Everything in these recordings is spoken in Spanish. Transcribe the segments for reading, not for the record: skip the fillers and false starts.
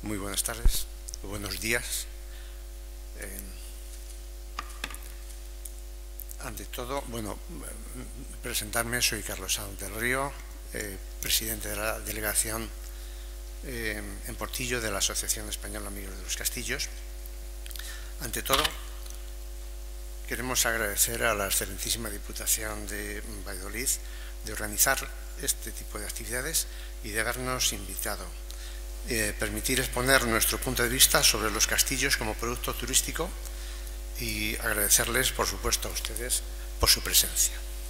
Muy buenas tardes, buenos días. Ante todo, presentarme, soy Carlos Sanz del Río, presidente de la delegación en Portillo de la Asociación Española Amigos de los Castillos. Ante todo, queremos agradecer a la excelentísima Diputación de Valladolid de organizar este tipo de actividades y de habernos invitado. Permitir exponer nuestro punto de vista sobre los castillos como producto turístico y agradecerles, por supuesto, a ustedes por su presencia.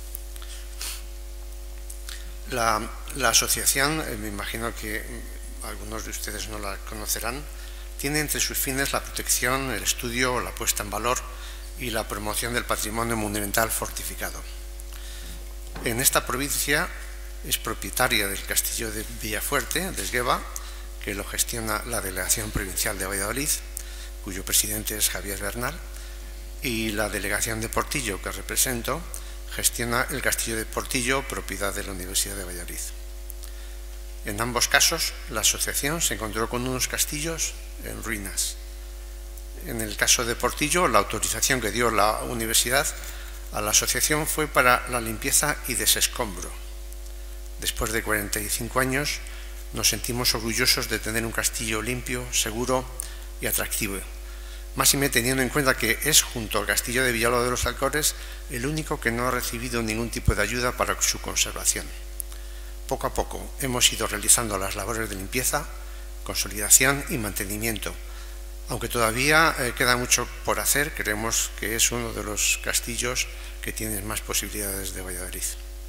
La asociación, me imagino que algunos de ustedes no la conocerán, tiene entre sus fines la protección, el estudio, la puesta en valor y la promoción del patrimonio monumental fortificado. En esta provincia es propietaria del castillo de Villafuerte, de Esgueva, que lo gestiona la Delegación Provincial de Valladolid, cuyo presidente es Javier Bernal, y la Delegación de Portillo, que represento, gestiona el castillo de Portillo, propiedad de la Universidad de Valladolid. En ambos casos, la asociación se encontró con unos castillos en ruinas. En el caso de Portillo, la autorización que dio la universidad a la asociación fue para la limpieza y desescombro. Después de 45 años, nos sentimos orgullosos de tener un castillo limpio, seguro y atractivo. Máxime teniendo en cuenta que es, junto al castillo de Villalba de los Alcores, el único que no ha recibido ningún tipo de ayuda para su conservación. Poco a poco hemos ido realizando las labores de limpieza, consolidación y mantenimiento. Aunque todavía queda mucho por hacer, creemos que es uno de los castillos que tienen más posibilidades de Valladolid.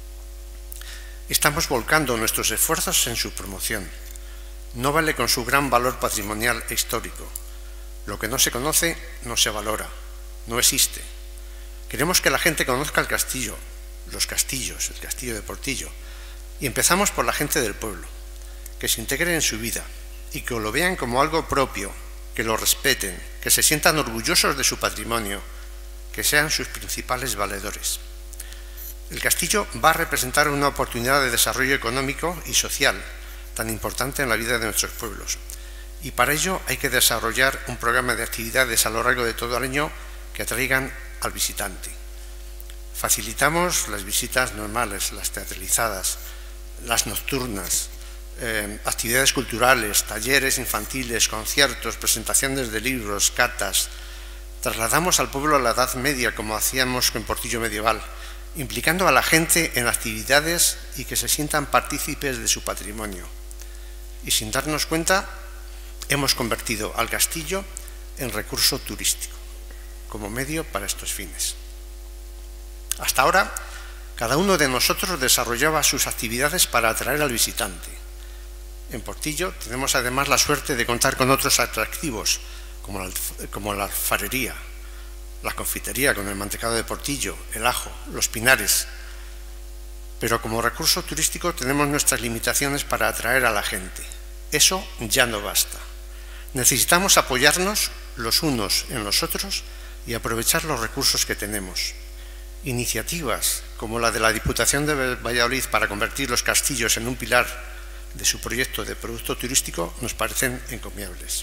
Estamos volcando nuestros esfuerzos en su promoción. No vale con su gran valor patrimonial e histórico. Lo que no se conoce no se valora, no existe. Queremos que la gente conozca el castillo, los castillos, el castillo de Portillo. Y empezamos por la gente del pueblo, que se integre en su vida y que lo vean como algo propio, que lo respeten, que se sientan orgullosos de su patrimonio, que sean sus principales valedores. El castillo va a representar una oportunidad de desarrollo económico y social tan importante en la vida de nuestros pueblos. Y para ello hay que desarrollar un programa de actividades a lo largo de todo el año que atraigan al visitante. Facilitamos las visitas normales, las teatralizadas, las nocturnas, actividades culturales, talleres infantiles, conciertos, presentaciones de libros, catas. Trasladamos al pueblo a la Edad Media, como hacíamos con Portillo medieval, implicando a la gente en actividades y que se sientan partícipes de su patrimonio. Y sin darnos cuenta, hemos convertido al castillo en recurso turístico, como medio para estos fines. Hasta ahora, cada uno de nosotros desarrollaba sus actividades para atraer al visitante. En Portillo tenemos además la suerte de contar con otros atractivos, como la alfarería, la confitería con el mantecado de Portillo, el ajo, los pinares. Pero como recurso turístico tenemos nuestras limitaciones para atraer a la gente. Eso ya no basta. Necesitamos apoyarnos los unos en los otros y aprovechar los recursos que tenemos. Iniciativas como la de la Diputación de Valladolid para convertir los castillos en un pilar de su proyecto de producto turístico nos parecen encomiables.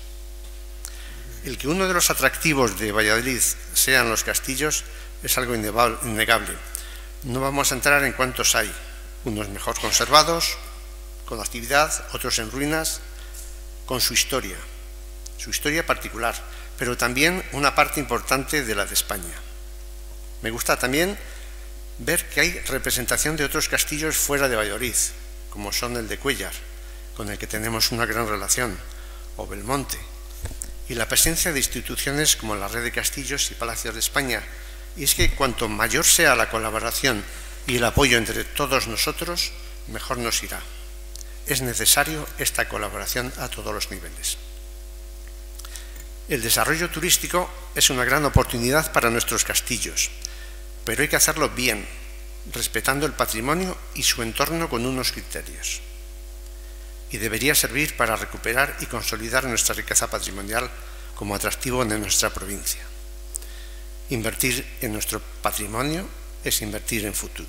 El que uno de los atractivos de Valladolid sean los castillos es algo innegable. No vamos a entrar en cuántos hay, unos mejor conservados, con actividad, otros en ruinas, con su historia particular, pero también una parte importante de la de España. Me gusta también ver que hay representación de otros castillos fuera de Valladolid, como son el de Cuéllar, con el que tenemos una gran relación, o Belmonte, y la presencia de instituciones como la Red de Castillos y Palacios de España. Y es que cuanto mayor sea la colaboración y el apoyo entre todos nosotros, mejor nos irá. Es necesario esta colaboración a todos los niveles. El desarrollo turístico es una gran oportunidad para nuestros castillos, pero hay que hacerlo bien, respetando el patrimonio y su entorno con unos criterios. Y debería servir para recuperar y consolidar nuestra riqueza patrimonial como atractivo de nuestra provincia. Invertir en nuestro patrimonio es invertir en futuro.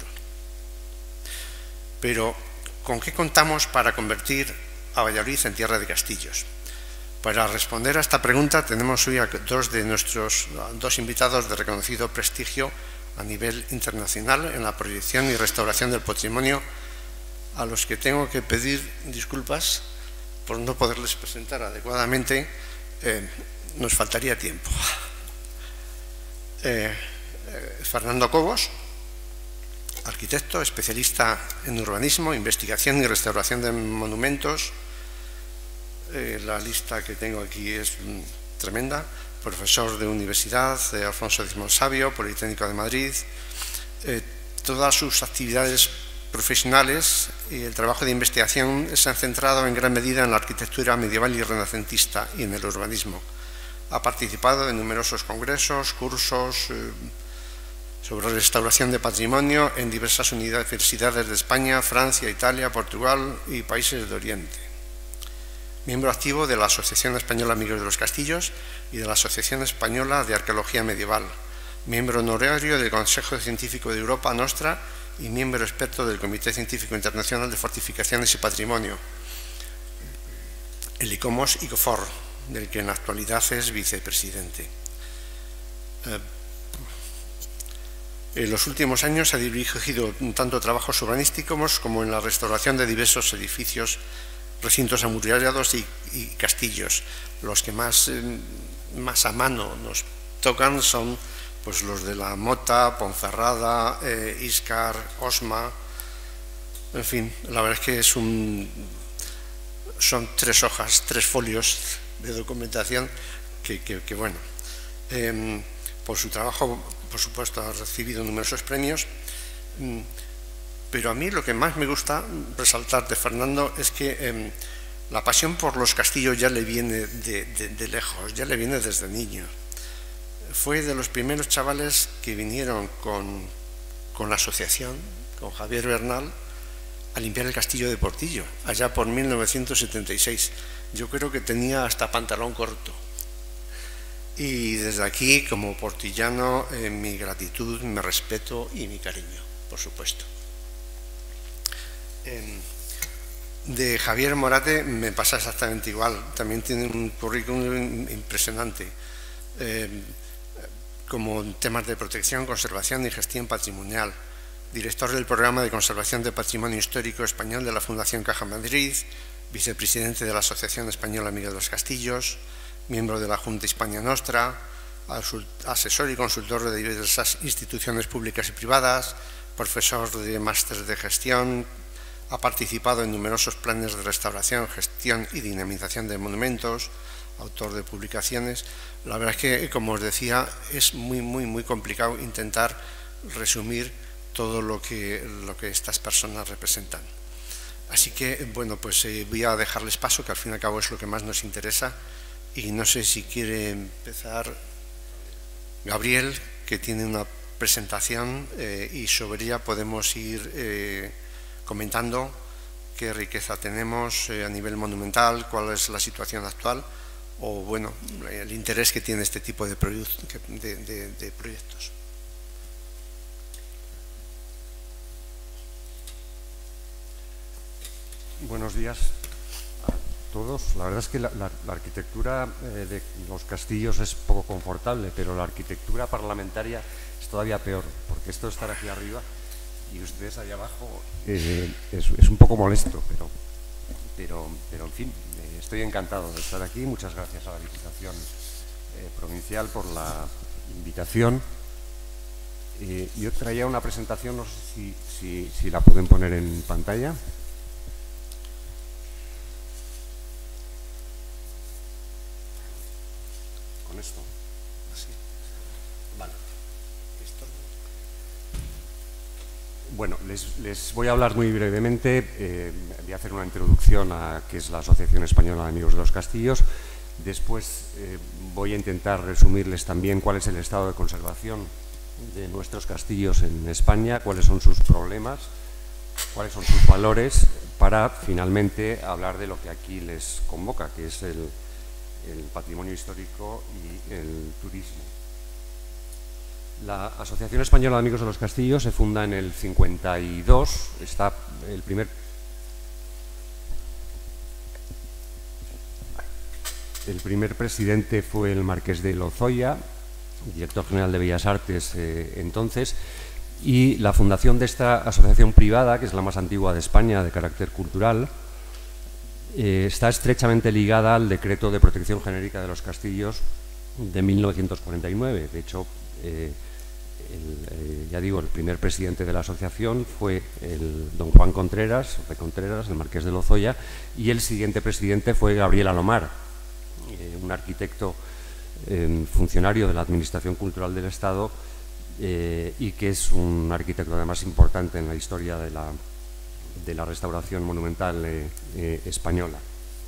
Pero, ¿con qué contamos para convertir a Valladolid en tierra de castillos? Para responder a esta pregunta tenemos hoy a dos invitados de reconocido prestigio a nivel internacional en la proyección y restauración del patrimonio, a los que tengo que pedir disculpas por no poderles presentar adecuadamente. Nos faltaría tiempo. Fernando Cobos, arquitecto, especialista en urbanismo, investigación y restauración de monumentos. La lista que tengo aquí es tremenda. Profesor de universidad, Alfonso X el Sabio, Politécnico de Madrid. Todas sus actividades profesionales y el trabajo de investigación se han centrado en gran medida en la arquitectura medieval y renacentista y en el urbanismo. Ha participado en numerosos congresos, cursos sobre restauración de patrimonio en diversas universidades de España, Francia, Italia, Portugal y países de Oriente. Miembro activo de la Asociación Española Amigos de los Castillos y de la Asociación Española de Arqueología Medieval. Miembro honorario del Consejo Científico de Europa Nostra y miembro experto del Comité Científico Internacional de Fortificaciones y Patrimonio, el ICOMOS ICOFOR, del que en la actualidad es vicepresidente. En los últimos años ha dirigido tanto trabajos urbanísticos como en la restauración de diversos edificios, recintos amurallados y castillos. Los que más a mano nos tocan son pues los de la Mota, Ponferrada, Íscar, Osma. En fin, la verdad es que son 3 hojas, 3 folios de documentación que bueno, por su trabajo, por supuesto, ha recibido numerosos premios. Pero a mí lo que más me gusta resaltar de Fernando es que la pasión por los castillos ya le viene de lejos, ya le viene desde niño. Fue de los primeros chavales que vinieron con la asociación, con Javier Bernal, a limpiar el castillo de Portillo, allá por 1976. Yo creo que tenía hasta pantalón corto. Y desde aquí, como portillano, mi gratitud, mi respeto y mi cariño, por supuesto. De Javier Morate me pasa exactamente igual. También tiene un currículum impresionante, como temas de protección, conservación y gestión patrimonial. Director del Programa de Conservación de Patrimonio Histórico Español de la Fundación Caja Madrid, vicepresidente de la Asociación Española Amigos de los Castillos, miembro de la Junta Hispania Nostra, asesor y consultor de diversas instituciones públicas y privadas, profesor de máster de gestión. Ha participado en numerosos planes de restauración, gestión y dinamización de monumentos, autor de publicaciones. La verdad es que, como os decía, es muy complicado intentar resumir todo lo que estas personas representan. Así que, bueno, pues voy a dejarles paso, que al fin y al cabo es lo que más nos interesa. Y no sé si quiere empezar Gabriel, que tiene una presentación, y sobre ella podemos ir comentando qué riqueza tenemos a nivel monumental, cuál es la situación actual, o bueno, el interés que tiene este tipo de proyectos. Buenos días a todos. La verdad es que la arquitectura de los castillos es poco confortable, pero la arquitectura parlamentaria es todavía peor, porque esto de estar aquí arriba y ustedes allá abajo es un poco molesto, pero en fin, estoy encantado de estar aquí. Muchas gracias a la Diputación Provincial por la invitación. Yo traía una presentación, no sé si la pueden poner en pantalla. Con esto. Así. Vale. Bueno, les voy a hablar muy brevemente. Voy a hacer una introducción a qué es la Asociación Española de Amigos de los Castillos. Después voy a intentar resumirles también cuál es el estado de conservación de nuestros castillos en España, cuáles son sus problemas, cuáles son sus valores, para finalmente hablar de lo que aquí les convoca, que es el patrimonio histórico y el turismo. La Asociación Española de Amigos de los Castillos se funda en el 52, está el primer... El primer presidente fue el marqués de Lozoya, director general de Bellas Artes entonces, y la fundación de esta asociación privada, que es la más antigua de España de carácter cultural, está estrechamente ligada al decreto de protección genérica de los castillos de 1949. De hecho, ya digo, el primer presidente de la asociación fue el don Juan Contreras, el marqués de Lozoya, y el siguiente presidente fue Gabriel Alomar, un arquitecto funcionario de la Administración Cultural del Estado y que es un arquitecto además importante en la historia de la restauración monumental española.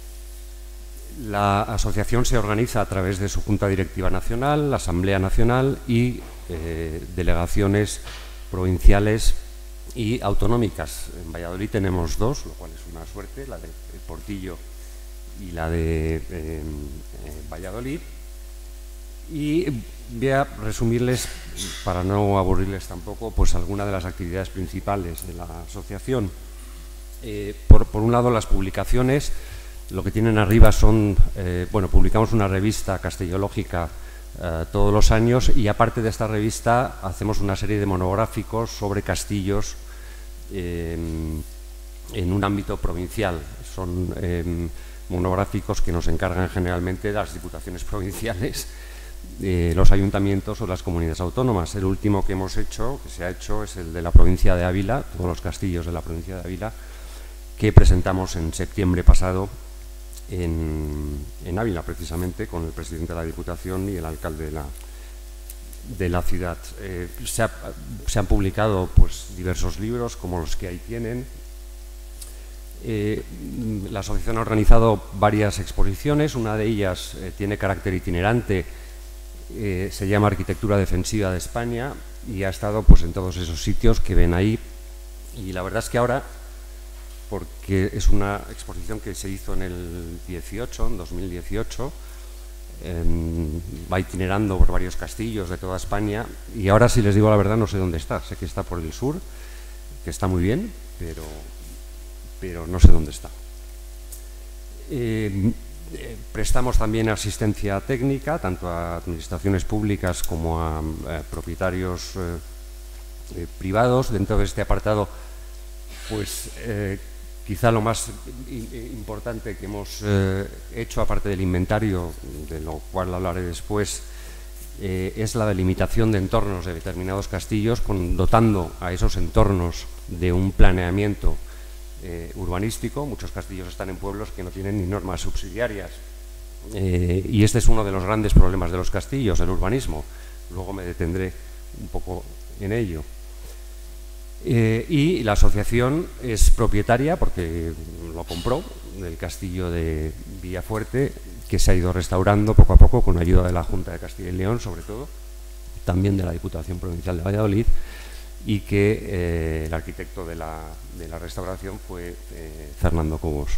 La asociación se organiza a través de su Junta Directiva Nacional, la Asamblea Nacional y delegaciones provinciales y autonómicas. En Valladolid tenemos dos, lo cual es una suerte, la de Portillo y la de Valladolid. Y voy a resumirles, para no aburrirles tampoco, pues algunas de las actividades principales de la asociación. Por un lado, las publicaciones. Lo que tienen arriba son, publicamos una revista castellológica todos los años, y aparte de esta revista hacemos una serie de monográficos sobre castillos en un ámbito provincial. Son monográficos que nos encargan generalmente las diputaciones provinciales, los ayuntamientos o las comunidades autónomas. El último que se ha hecho es el de la provincia de Ávila, todos los castillos de la provincia de Ávila, que presentamos en septiembre pasado en Ávila, precisamente, con el presidente de la Diputación y el alcalde de la ciudad. Se han publicado pues diversos libros, como los que ahí tienen. La asociación ha organizado varias exposiciones. Una de ellas tiene carácter itinerante, se llama Arquitectura Defensiva de España, y ha estado pues en todos esos sitios que ven ahí. Y la verdad es que ahora, porque es una exposición que se hizo en 2018, va itinerando por varios castillos de toda España, y ahora, si les digo la verdad, no sé dónde está. Sé que está por el sur, que está muy bien, pero no sé dónde está. Prestamos también asistencia técnica, tanto a administraciones públicas como a propietarios privados. Dentro de este apartado, pues quizá lo más importante que hemos hecho, aparte del inventario, de lo cual hablaré después, es la delimitación de entornos de determinados castillos, dotando a esos entornos de un planeamiento urbanístico. Muchos castillos están en pueblos que no tienen ni normas subsidiarias, y este es uno de los grandes problemas de los castillos, el urbanismo. Luego me detendré un poco en ello. Y la asociación es propietaria, porque lo compró, del castillo de Villafuerte, que se ha ido restaurando poco a poco con ayuda de la Junta de Castilla y León, sobre todo, también de la Diputación Provincial de Valladolid, y que el arquitecto de la restauración fue Fernando Cobos.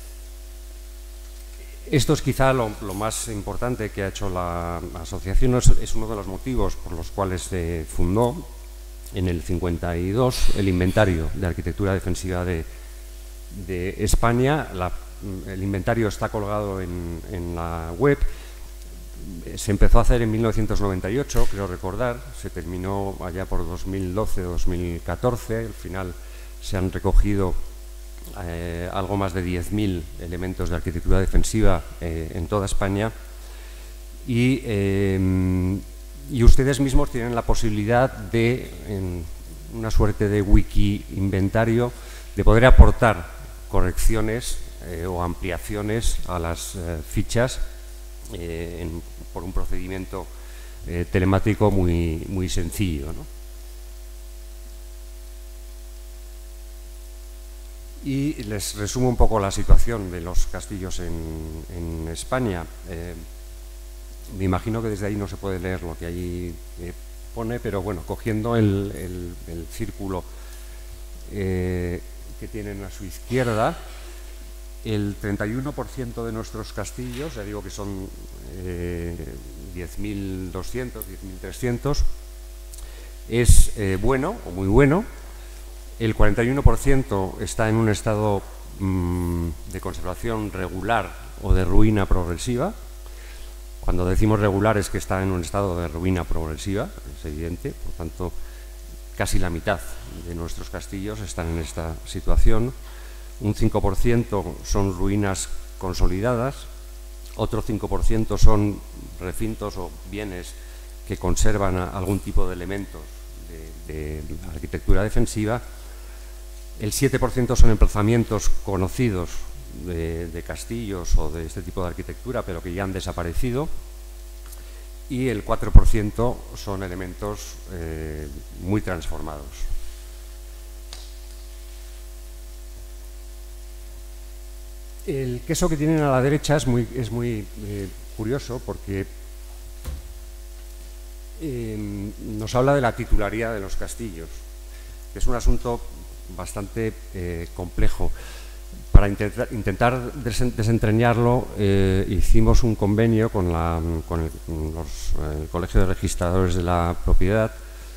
Esto es quizá lo más importante que ha hecho la asociación. Es uno de los motivos por los cuales se fundó en el 52 el inventario de arquitectura defensiva de España. El inventario está colgado en la web. Se empezó a hacer en 1998, creo recordar, se terminó allá por 2012-2014. Al final se han recogido algo más de 10.000 elementos de arquitectura defensiva en toda España, y ustedes mismos tienen la posibilidad de, en una suerte de wiki inventario, de poder aportar correcciones o ampliaciones a las fichas por un procedimiento telemático muy sencillo, ¿no? Y les resumo un poco la situación de los castillos en España. Me imagino que desde ahí no se puede leer lo que allí pone, pero bueno, cogiendo el círculo que tienen a su izquierda, el 31% de nuestros castillos, ya digo que son 10.200, 10.300, es bueno o muy bueno. El 41% está en un estado de conservación regular o de ruina progresiva, Cuando decimos regular es que está en un estado de ruina progresiva, es evidente, por tanto, casi la mitad de nuestros castillos están en esta situación. Un 5% son ruinas consolidadas, otro 5% son recintos o bienes que conservan algún tipo de elementos de arquitectura defensiva. El 7% son emplazamientos conocidos de castillos o de este tipo de arquitectura, pero que ya han desaparecido. Y el 4% son elementos muy transformados. El queso que tienen a la derecha es muy curioso porque nos habla de la titularidad de los castillos, que es un asunto bastante complejo. Para intentar desentrañarlo, hicimos un convenio con el Colegio de Registradores de la Propiedad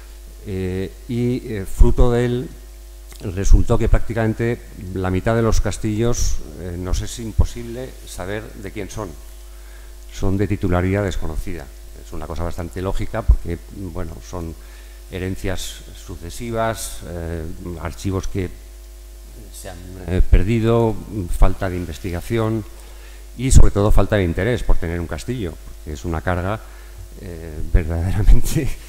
y fruto de él resultó que prácticamente la mitad de los castillos nos es imposible saber de quién son. Son de titularidad desconocida. Es una cosa bastante lógica porque, bueno, son herencias sucesivas, archivos que se han perdido, falta de investigación y sobre todo falta de interés por tener un castillo, porque es una carga verdaderamente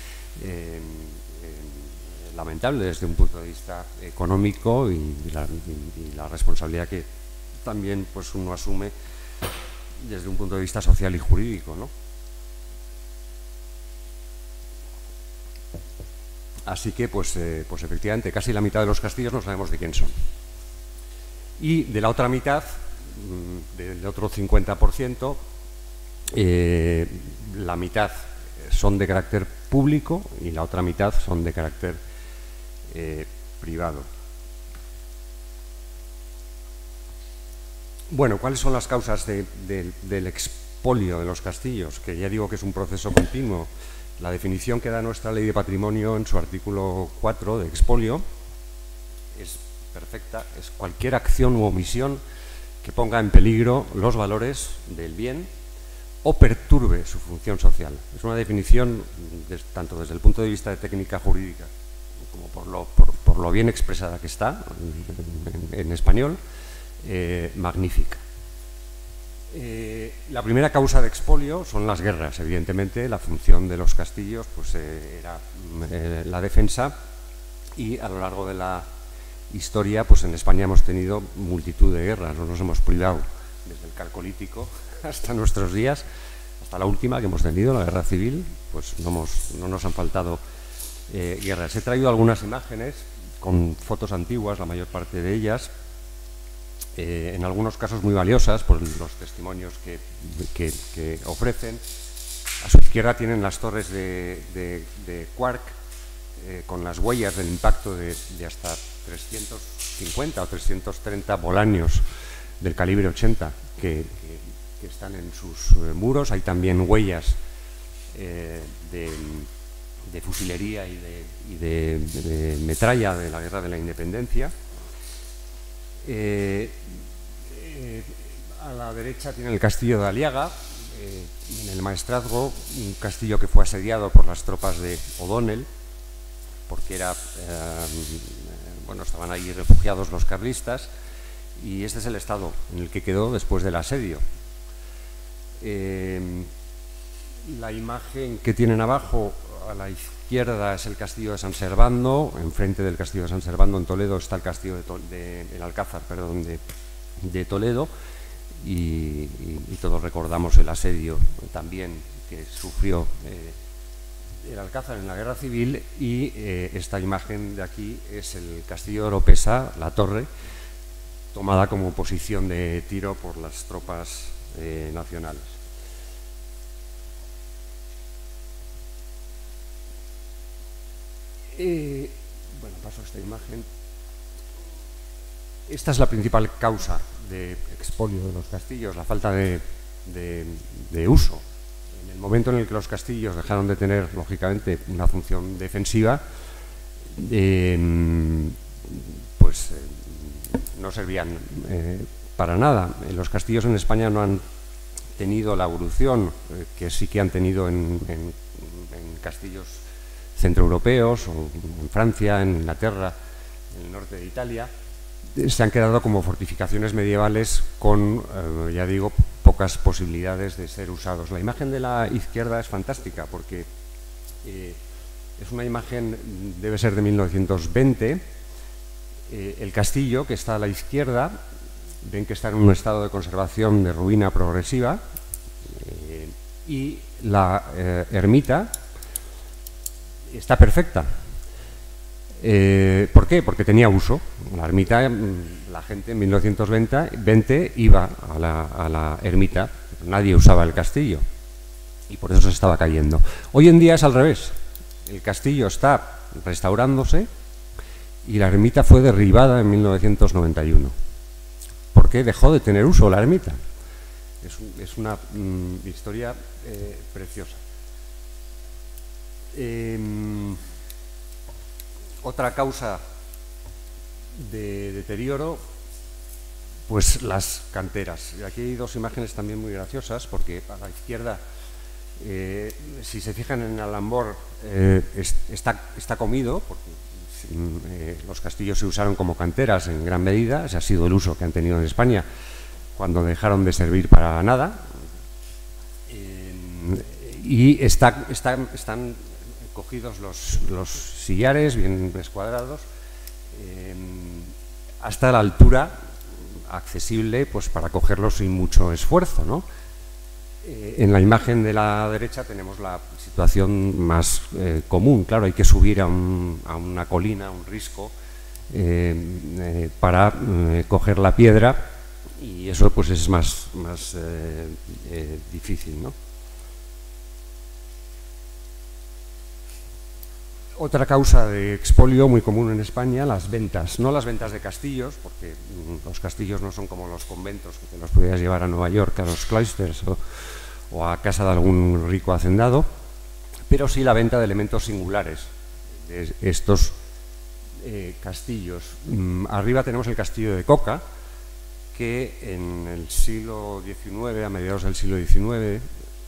lamentable desde un punto de vista económico y la responsabilidad que también pues uno asume desde un punto de vista social y jurídico, ¿no? Así que pues efectivamente casi la mitad de los castillos no sabemos de quién son. Y de la otra mitad, del otro 50%, la mitad son de carácter público y la otra mitad son de carácter privado. Bueno, ¿cuáles son las causas del expolio de los castillos? Que ya digo que es un proceso continuo. La definición que da nuestra Ley de Patrimonio en su artículo 4 de expolio es perfecta, es cualquier acción u omisión que ponga en peligro los valores del bien o perturbe su función social. Es una definición, tanto desde el punto de vista de técnica jurídica como por lo bien expresada que está en español, magnífica. La primera causa de expolio son las guerras. Evidentemente, la función de los castillos pues, era la defensa y a lo largo de la historia, pues en España hemos tenido multitud de guerras, no nos hemos privado desde el Calcolítico hasta nuestros días, hasta la última que hemos tenido, la Guerra Civil, pues no nos han faltado guerras. He traído algunas imágenes con fotos antiguas, la mayor parte de ellas, en algunos casos muy valiosas por los testimonios que ofrecen. A su izquierda tienen las torres de Quark con las huellas del impacto de hasta 350 o 330 bolanios del calibre 80 que están en sus muros. Hay también huellas de fusilería y de metralla de la Guerra de la Independencia. A la derecha tiene el castillo de Aliaga, en el Maestrazgo, un castillo que fue asediado por las tropas de O'Donnell, porque estaban ahí refugiados los carlistas, y este es el estado en el que quedó después del asedio. La imagen que tienen abajo, a la izquierda, es el castillo de San Servando. Enfrente del castillo de San Servando, en Toledo, está el castillo el Alcázar, perdón, de Toledo, y todos recordamos el asedio también que sufrió el Alcázar en la Guerra Civil. Y esta imagen de aquí es el castillo de Oropesa, la torre, tomada como posición de tiro por las tropas nacionales. Bueno, paso a esta imagen. Esta es la principal causa de expolio de los castillos, la falta de uso. En el momento en el que los castillos dejaron de tener, lógicamente, una función defensiva, no servían para nada. Los castillos en España no han tenido la evolución que sí que han tenido en castillos centroeuropeos, o en Francia, en Inglaterra, en el norte de Italia, se han quedado como fortificaciones medievales con, ya digo, pocas posibilidades de ser usados. La imagen de la izquierda es fantástica porque es una imagen, debe ser de 1920, el castillo que está a la izquierda, ven que está en un estado de conservación de ruina progresiva, y la ermita está perfecta. ¿Por qué? Porque tenía uso. La ermita, la gente en 1920 iba a la ermita, nadie usaba el castillo y por eso se estaba cayendo. Hoy en día es al revés. El castillo está restaurándose y la ermita fue derribada en 1991. ¿Por qué? Dejó de tener uso la ermita. Es una historia preciosa. Otra causa de deterioro, pues las canteras. Y aquí hay dos imágenes también muy graciosas, porque a la izquierda, si se fijan en el alambor, está comido, porque los castillos se usaron como canteras en gran medida. Ese ha sido el uso que han tenido en España cuando dejaron de servir para nada. Y están cogidos los sillares bien escuadrados hasta la altura accesible, pues para cogerlos sin mucho esfuerzo, ¿no? En la imagen de la derecha tenemos la situación más común. Claro, hay que subir a una colina, a un risco, para coger la piedra, y eso pues es más difícil, ¿no? Otra causa de expolio muy común en España, las ventas. No las ventas de castillos, porque los castillos no son como los conventos, que te los podías llevar a Nueva York, a los cloisters o a casa de algún rico hacendado, pero sí la venta de elementos singulares de estos castillos. Arriba tenemos el castillo de Coca, que en el siglo XIX, a mediados del siglo XIX,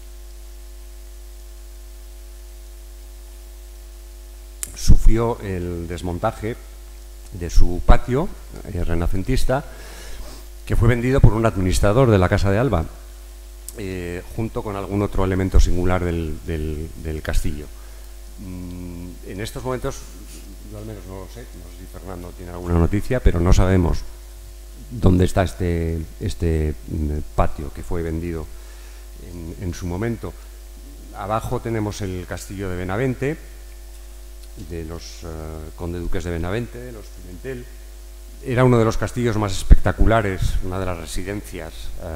sufrió el desmontaje de su patio renacentista, que fue vendido por un administrador de la Casa de Alba, junto con algún otro elemento singular del castillo. En estos momentos, yo al menos no lo sé, no sé si Fernando tiene alguna noticia, pero no sabemos dónde está este patio que fue vendido en su momento. Abajo tenemos el castillo de Benavente, de los conde-duques de Benavente, de los Pimentel. Era uno de los castillos más espectaculares, una de las residencias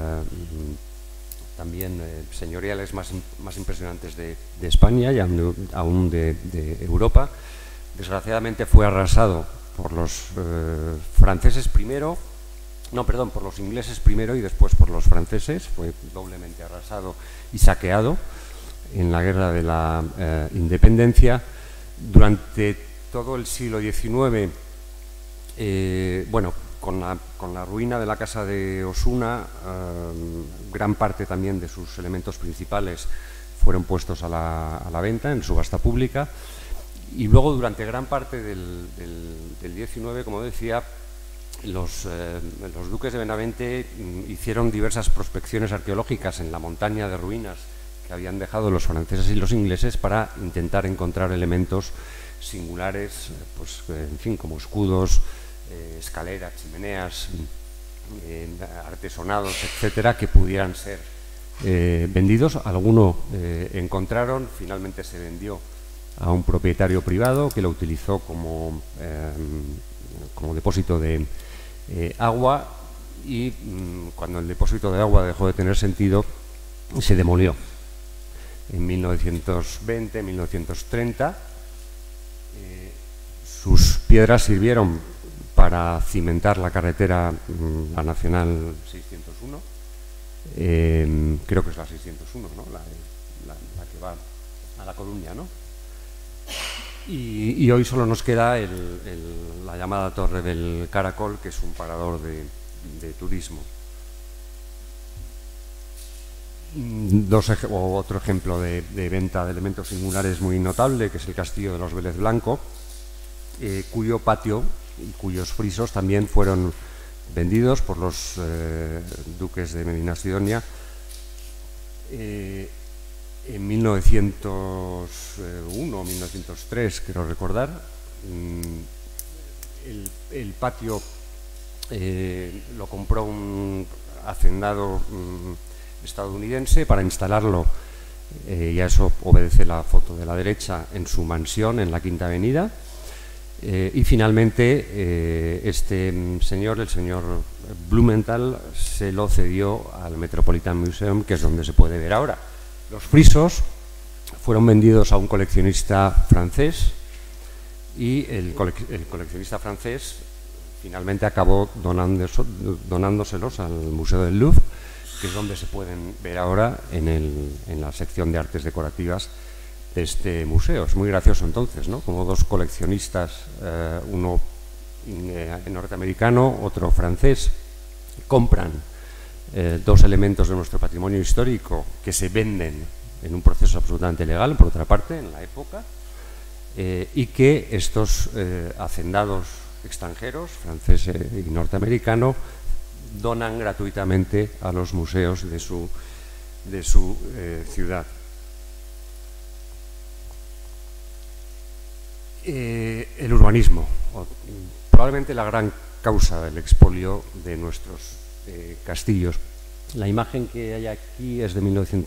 también señoriales más impresionantes de España y aún de Europa. Desgraciadamente fue arrasado por los franceses primero, por los ingleses primero y después por los franceses. Fue doblemente arrasado y saqueado en la Guerra de la Independencia. Durante todo el siglo XIX, con la ruina de la Casa de Osuna, gran parte también de sus elementos principales fueron puestos a la venta en subasta pública, y luego durante gran parte del XIX, como decía, los duques de Benavente hicieron diversas prospecciones arqueológicas en la montaña de ruinas que habían dejado los franceses y los ingleses para intentar encontrar elementos singulares, pues, en fin, como escudos, escaleras, chimeneas, artesonados, etcétera, que pudieran ser vendidos. Alguno encontraron, finalmente se vendió a un propietario privado que lo utilizó como depósito de agua, y cuando el depósito de agua dejó de tener sentido, se demolió. En 1920, 1930, sus piedras sirvieron para cimentar la carretera, la Nacional 601, creo que es la 601, ¿no? la que va a La Coruña, ¿no? Y hoy solo nos queda la llamada Torre del Caracol, que es un parador de turismo. Otro ejemplo de venta de elementos singulares muy notable, que es el castillo de los Vélez Blanco, cuyo patio y cuyos frisos también fueron vendidos por los duques de Medina Sidonia en 1901 o 1903, quiero recordar. El patio lo compró un hacendado estadounidense para instalarlo, y a eso obedece la foto de la derecha, en su mansión en la Quinta Avenida. Y finalmente este señor, el señor Blumenthal, se lo cedió al Metropolitan Museum, que es donde se puede ver ahora. Los frisos fueron vendidos a un coleccionista francés, y el coleccionista francés finalmente acabó donándoselos al Museo del Louvre, que es donde se pueden ver ahora en la sección de artes decorativas de este museo. Es muy gracioso entonces, ¿no? Como dos coleccionistas, uno norteamericano, otro francés, compran dos elementos de nuestro patrimonio histórico que se venden en un proceso absolutamente legal, por otra parte, en la época, y que estos hacendados extranjeros, francés y norteamericano, donan gratuitamente a los museos de su ciudad. El urbanismo, probablemente la gran causa del expolio de nuestros castillos. La imagen que hay aquí es de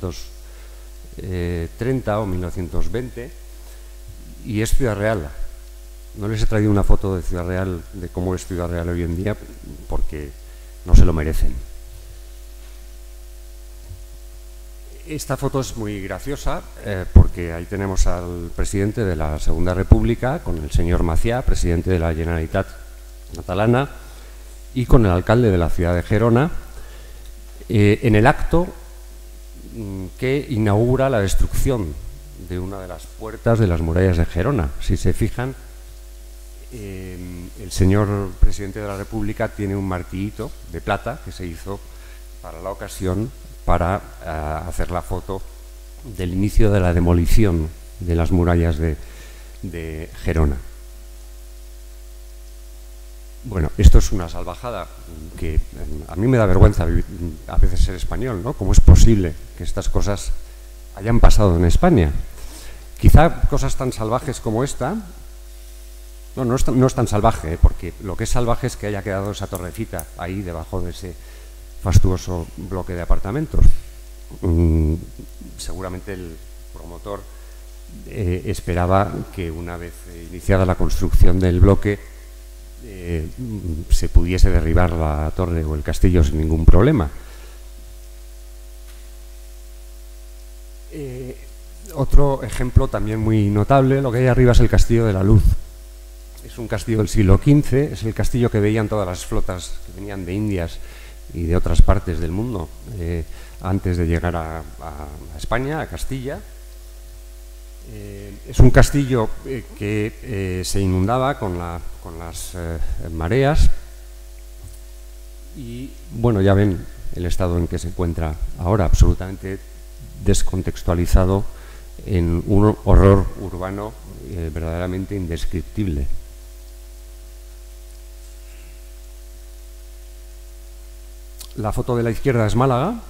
1930 o 1920 y es Ciudad Real. No les he traído una foto de Ciudad Real, de cómo es Ciudad Real hoy en día, porque no se lo merecen. Esta foto es muy graciosa porque ahí tenemos al presidente de la Segunda República con el señor Macià, presidente de la Generalitat catalana, y con el alcalde de la ciudad de Gerona, en el acto que inaugura la destrucción de una de las puertas de las murallas de Gerona. Si se fijan, el señor presidente de la República tiene un martillito de plata que se hizo para la ocasión, para hacer la foto del inicio de la demolición de las murallas de Gerona. Bueno, esto es una salvajada que a mí me da vergüenza a veces ser español, ¿no? ¿Cómo es posible que estas cosas hayan pasado en España? Quizá cosas tan salvajes como esta, no es tan salvaje, porque lo que es salvaje es que haya quedado esa torrecita ahí debajo de ese fastuoso bloque de apartamentos. Seguramente el promotor esperaba que una vez iniciada la construcción del bloque se pudiese derribar la torre o el castillo sin ningún problema. Otro ejemplo también muy notable, lo que hay arriba es el Castillo de la Luz. Es un castillo del siglo XV, es el castillo que veían todas las flotas que venían de Indias y de otras partes del mundo antes de llegar a España, a Castilla. Es un castillo que se inundaba con las mareas y, bueno, ya ven el estado en que se encuentra ahora, absolutamente descontextualizado en un horror urbano verdaderamente indescriptible. La foto de la izquierda es Málaga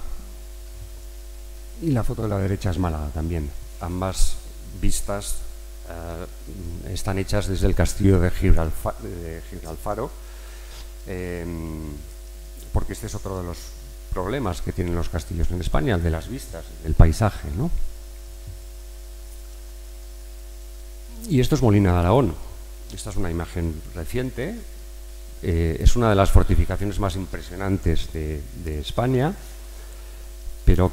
y la foto de la derecha es Málaga también. Ambas vistas están hechas desde el castillo de Gibralfaro, porque este es otro de los problemas que tienen los castillos en España, el de las vistas, el paisaje, ¿no? Y esto es Molina de Aragón. Esta es una imagen reciente. Es una de las fortificaciones más impresionantes de España, pero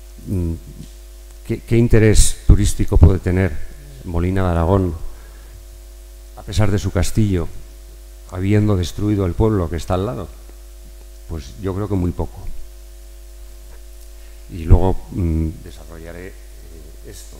¿qué interés turístico puede tener Molina de Aragón, a pesar de su castillo, habiendo destruido el pueblo que está al lado? Pues yo creo que muy poco. Y luego desarrollaré esto.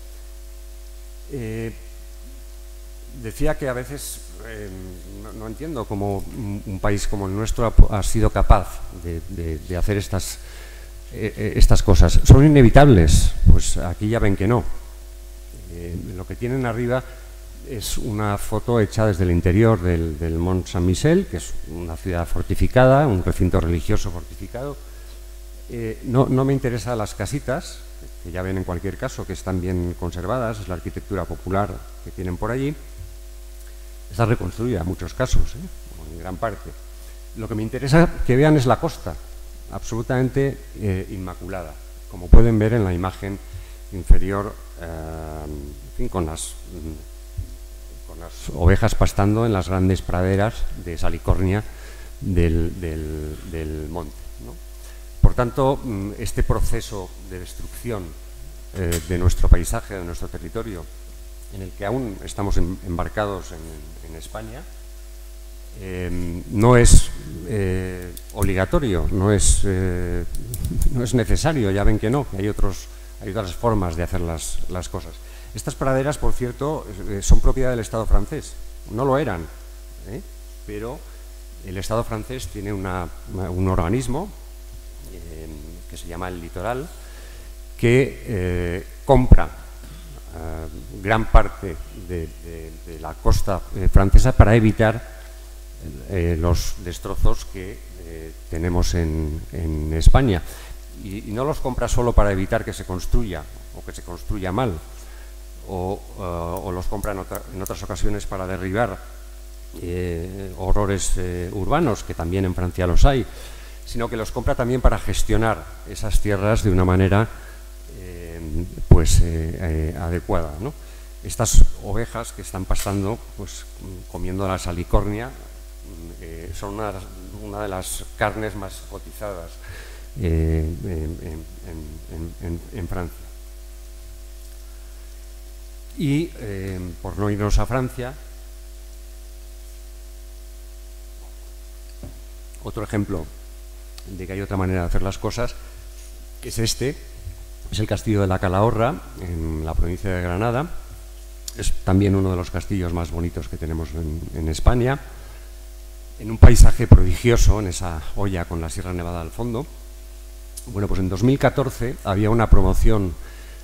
Decía que a veces no entiendo cómo un país como el nuestro ha sido capaz de hacer estas estas cosas. ¿Son inevitables? Pues aquí ya ven que no. Lo que tienen arriba es una foto hecha desde el interior del Mont Saint-Michel, que es una ciudad fortificada, un recinto religioso fortificado. No me interesan las casitas, que ya ven en cualquier caso que están bien conservadas, es la arquitectura popular que tienen por allí. Está reconstruida en muchos casos, en gran parte. Lo que me interesa que vean es la costa, absolutamente inmaculada, como pueden ver en la imagen inferior, en fin, con las ovejas pastando en las grandes praderas de Salicornia del monte, ¿no? Por tanto, este proceso de destrucción de nuestro paisaje, de nuestro territorio, en el que aún estamos embarcados en España, no es obligatorio, no es necesario, ya ven que no, que hay otras formas de hacer las cosas. Estas praderas, por cierto, son propiedad del Estado francés, no lo eran, pero el Estado francés tiene un organismo que se llama el Litoral, que compra gran parte de la costa francesa para evitar los destrozos que tenemos en España. Y no los compra solo para evitar que se construya o que se construya mal, o los compra en otras ocasiones para derribar horrores urbanos, que también en Francia los hay, sino que los compra también para gestionar esas tierras de una manera adecuada, ¿no? Estas ovejas que están pastando, pues comiendo la salicornia, son una de las carnes más cotizadas en Francia. Y por no irnos a Francia, otro ejemplo de que hay otra manera de hacer las cosas es es el castillo de la Calahorra, en la provincia de Granada. Es también uno de los castillos más bonitos que tenemos en España, en un paisaje prodigioso, en esa hoya con la Sierra Nevada al fondo. Bueno, pues en 2014 había una promoción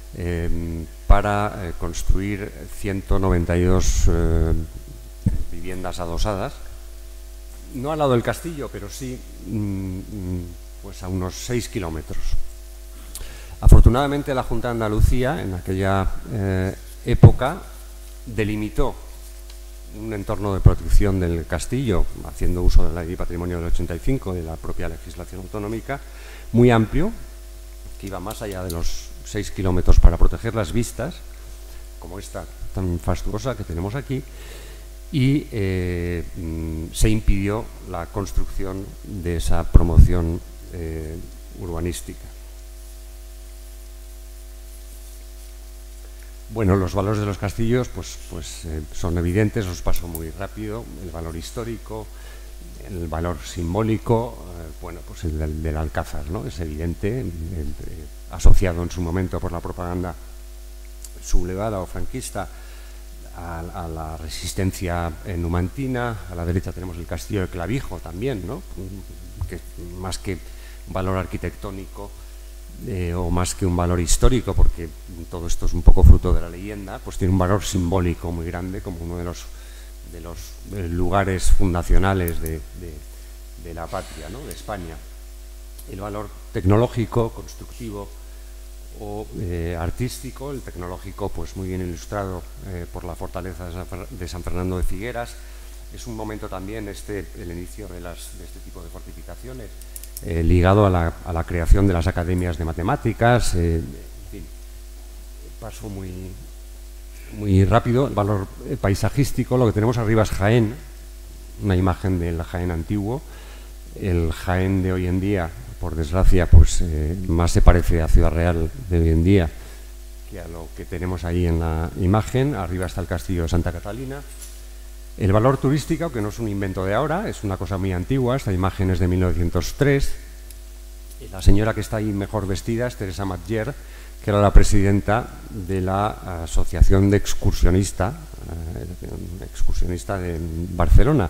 para construir 192 viviendas adosadas, no al lado del castillo, pero sí pues a unos 6 kilómetros. Afortunadamente la Junta de Andalucía en aquella época delimitó un entorno de protección del castillo, haciendo uso de la Ley de Patrimonio del 85 y de la propia legislación autonómica, muy amplio, que iba más allá de los 6 kilómetros para proteger las vistas, como esta tan fastuosa que tenemos aquí, y se impidió la construcción de esa promoción urbanística. Bueno, los valores de los castillos pues son evidentes, os paso muy rápido. El valor histórico, el valor simbólico, bueno, pues el del Alcázar, ¿no? Es evidente, asociado en su momento por la propaganda sublevada o franquista a la resistencia numantina. A la derecha tenemos el castillo de Clavijo también, ¿no? Que más que un valor arquitectónico o más que un valor histórico, porque todo esto es un poco fruto de la leyenda, pues tiene un valor simbólico muy grande, como uno de los lugares fundacionales de la patria, ¿no? De España. El valor tecnológico, constructivo o artístico, el tecnológico pues muy bien ilustrado por la fortaleza de San Fernando de Figueras. Es un momento también el inicio de este tipo de fortificaciones, ligado a la creación de las academias de matemáticas. En fin, paso muy rápido. El valor paisajístico, lo que tenemos arriba es Jaén, una imagen del Jaén antiguo. El Jaén de hoy en día, por desgracia, pues más se parece a Ciudad Real de hoy en día que a lo que tenemos ahí en la imagen. Arriba está el castillo de Santa Catalina. El valor turístico, que no es un invento de ahora, es una cosa muy antigua. Esta imagen es de 1903. La señora que está ahí mejor vestida es Teresa Matller, que era la presidenta de la Asociación de Excursionista de Barcelona.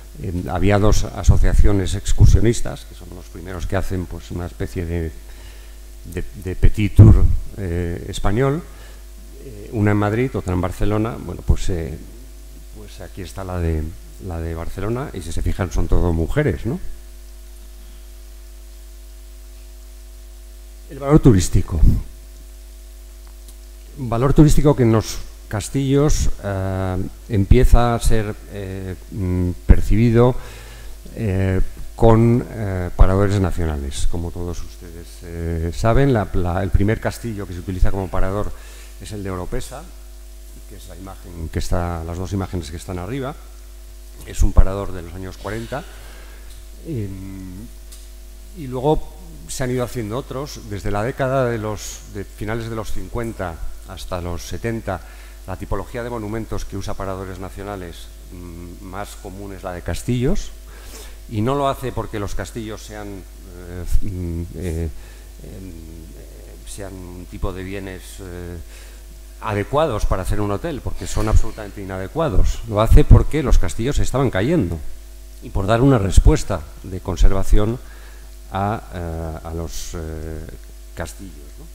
Había dos asociaciones excursionistas, que son los primeros que hacen pues una especie de de Petit Tour español, una en Madrid, otra en Barcelona. Bueno, pues aquí está la de Barcelona, y si se fijan son todo mujeres, ¿no? El valor turístico. Valor turístico que en los castillos empieza a ser percibido con paradores nacionales. Como todos ustedes saben, el primer castillo que se utiliza como parador es el de Oropesa, que es la imagen que está, las dos imágenes que están arriba. Es un parador de los años 40, y luego se han ido haciendo otros. Desde la década de finales de los 50 hasta los 70, la tipología de monumentos que usa paradores nacionales más común es la de castillos, y no lo hace porque los castillos sean un tipo de bienes adecuados para hacer un hotel, porque son absolutamente inadecuados. Lo hace porque los castillos estaban cayendo, y por dar una respuesta de conservación a los castillos, ¿no?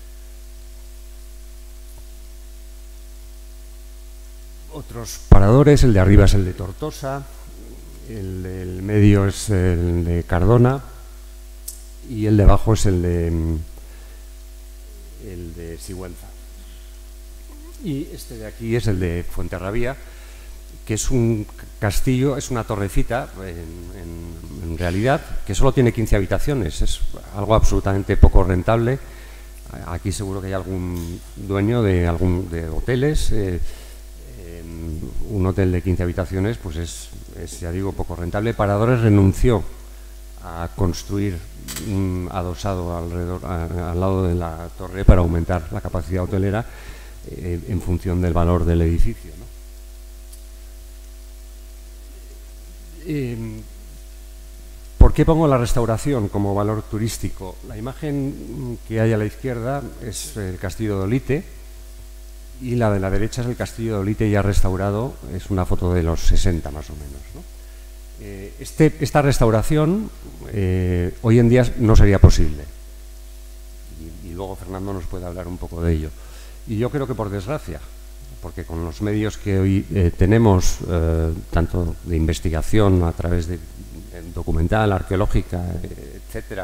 Otros paradores, el de arriba es el de Tortosa, el del medio es el de Cardona, y el de abajo es el de Sigüenza. Y este de aquí es el de Fuenterrabía, que es un castillo, es una torrecita en realidad, que solo tiene 15 habitaciones. Es algo absolutamente poco rentable. Aquí seguro que hay algún dueño de hoteles. Un hotel de 15 habitaciones pues es, ya digo, poco rentable. Paradores renunció a construir un adosado al lado de la torre para aumentar la capacidad hotelera en función del valor del edificio, ¿no? ¿Por qué pongo la restauración como valor turístico? La imagen que hay a la izquierda es el castillo de Olite, y la de la derecha es el castillo de Olite ya restaurado. Es una foto de los 60 más o menos, ¿no? Esta restauración hoy en día no sería posible, y luego Fernando nos puede hablar un poco de ello. Y yo creo que por desgracia, porque con los medios que hoy tenemos, tanto de investigación a través de documental, arqueológica, etcétera,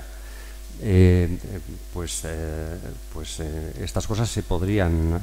estas cosas se podrían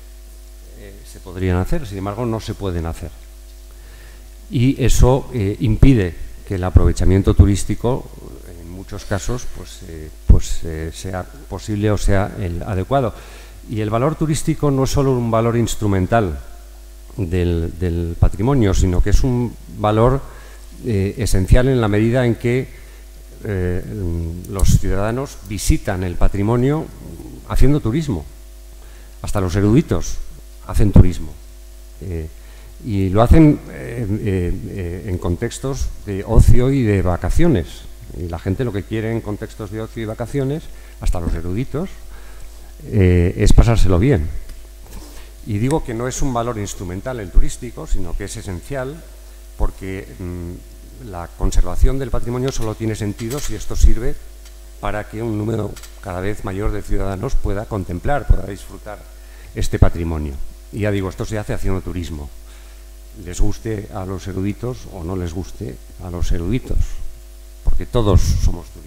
hacer, sin embargo no se pueden hacer. Y eso impide que el aprovechamiento turístico, en muchos casos, sea posible o sea el adecuado. Y el valor turístico no es solo un valor instrumental del patrimonio, sino que es un valor esencial en la medida en que los ciudadanos visitan el patrimonio haciendo turismo. Hasta los eruditos hacen turismo. Y lo hacen en contextos de ocio y de vacaciones. Y la gente lo que quiere en contextos de ocio y vacaciones, hasta los eruditos, es pasárselo bien. Y digo que no es un valor instrumental el turístico, sino que es esencial, porque la conservación del patrimonio solo tiene sentido si esto sirve para que un número cada vez mayor de ciudadanos pueda contemplar, pueda disfrutar este patrimonio. Y ya digo, esto se hace haciendo turismo, les guste a los eruditos o no les guste a los eruditos, porque todos somos turistas.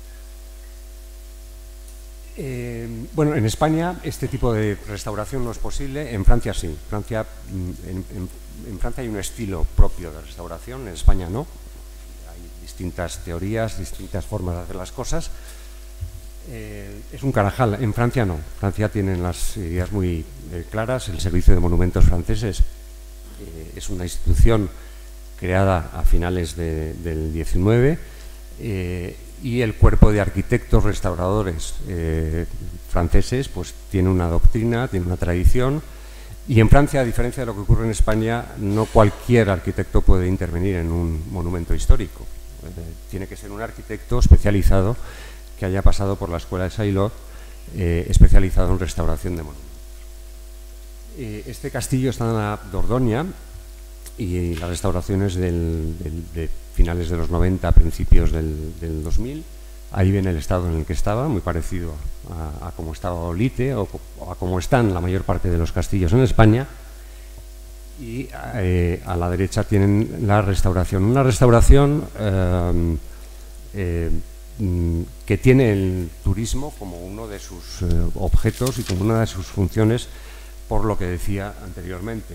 Bueno, en España este tipo de restauración no es posible. En Francia sí. En Francia hay un estilo propio de restauración, en España no. Hay distintas teorías, distintas formas de hacer las cosas. Es un carajal. En Francia no. Francia tienen las ideas muy claras. El Servicio de Monumentos franceses es una institución creada a finales del 19 y el cuerpo de arquitectos restauradores franceses pues tiene una doctrina, tiene una tradición, y en Francia, a diferencia de lo que ocurre en España, no cualquier arquitecto puede intervenir en un monumento histórico. Tiene que ser un arquitecto especializado que haya pasado por la escuela de Saillot, especializado en restauración de monumentos. Este castillo está en la Dordoña, y las restauraciones de finales de los 90, principios del 2000, Ahí ven el estado en el que estaba, muy parecido a cómo estaba Olite o a cómo están la mayor parte de los castillos en España. Y a la derecha tienen la restauración. Una restauración que tiene el turismo como uno de sus objetos y como una de sus funciones, por lo que decía anteriormente.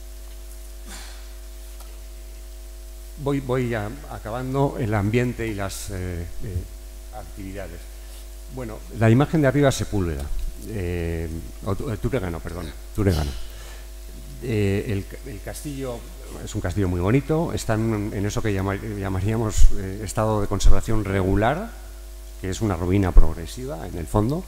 Voy ya acabando el ambiente y las actividades. Bueno, la imagen de arriba es Sepúlveda, Túregano, perdón, Túregano. El castillo es un castillo muy bonito, está en eso que llamaríamos estado de conservación regular, que es una ruina progresiva en el fondo.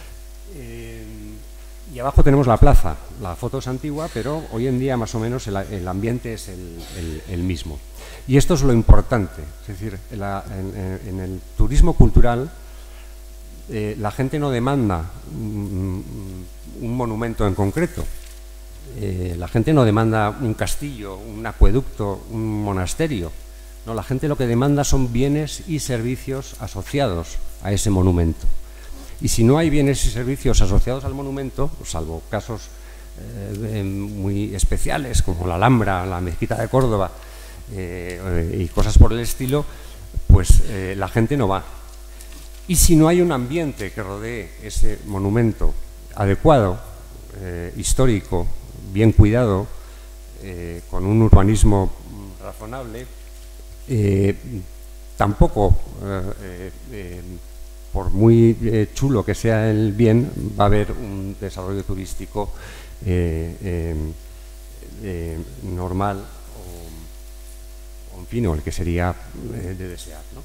Y abajo tenemos la plaza. La foto es antigua, pero hoy en día más o menos el ambiente es el mismo. Y esto es lo importante, es decir, en el turismo cultural la gente no demanda un monumento en concreto. La gente no demanda un castillo, un acueducto, un monasterio. No, la gente lo que demanda son bienes y servicios asociados a ese monumento. Y si no hay bienes y servicios asociados al monumento, salvo casos muy especiales como la Alhambra, la Mezquita de Córdoba y cosas por el estilo, pues la gente no va. Y si no hay un ambiente que rodee ese monumento adecuado, histórico, bien cuidado, con un urbanismo razonable, tampoco, por muy chulo que sea el bien, va a haber un desarrollo turístico normal o en fin, o el que sería de desear, ¿no?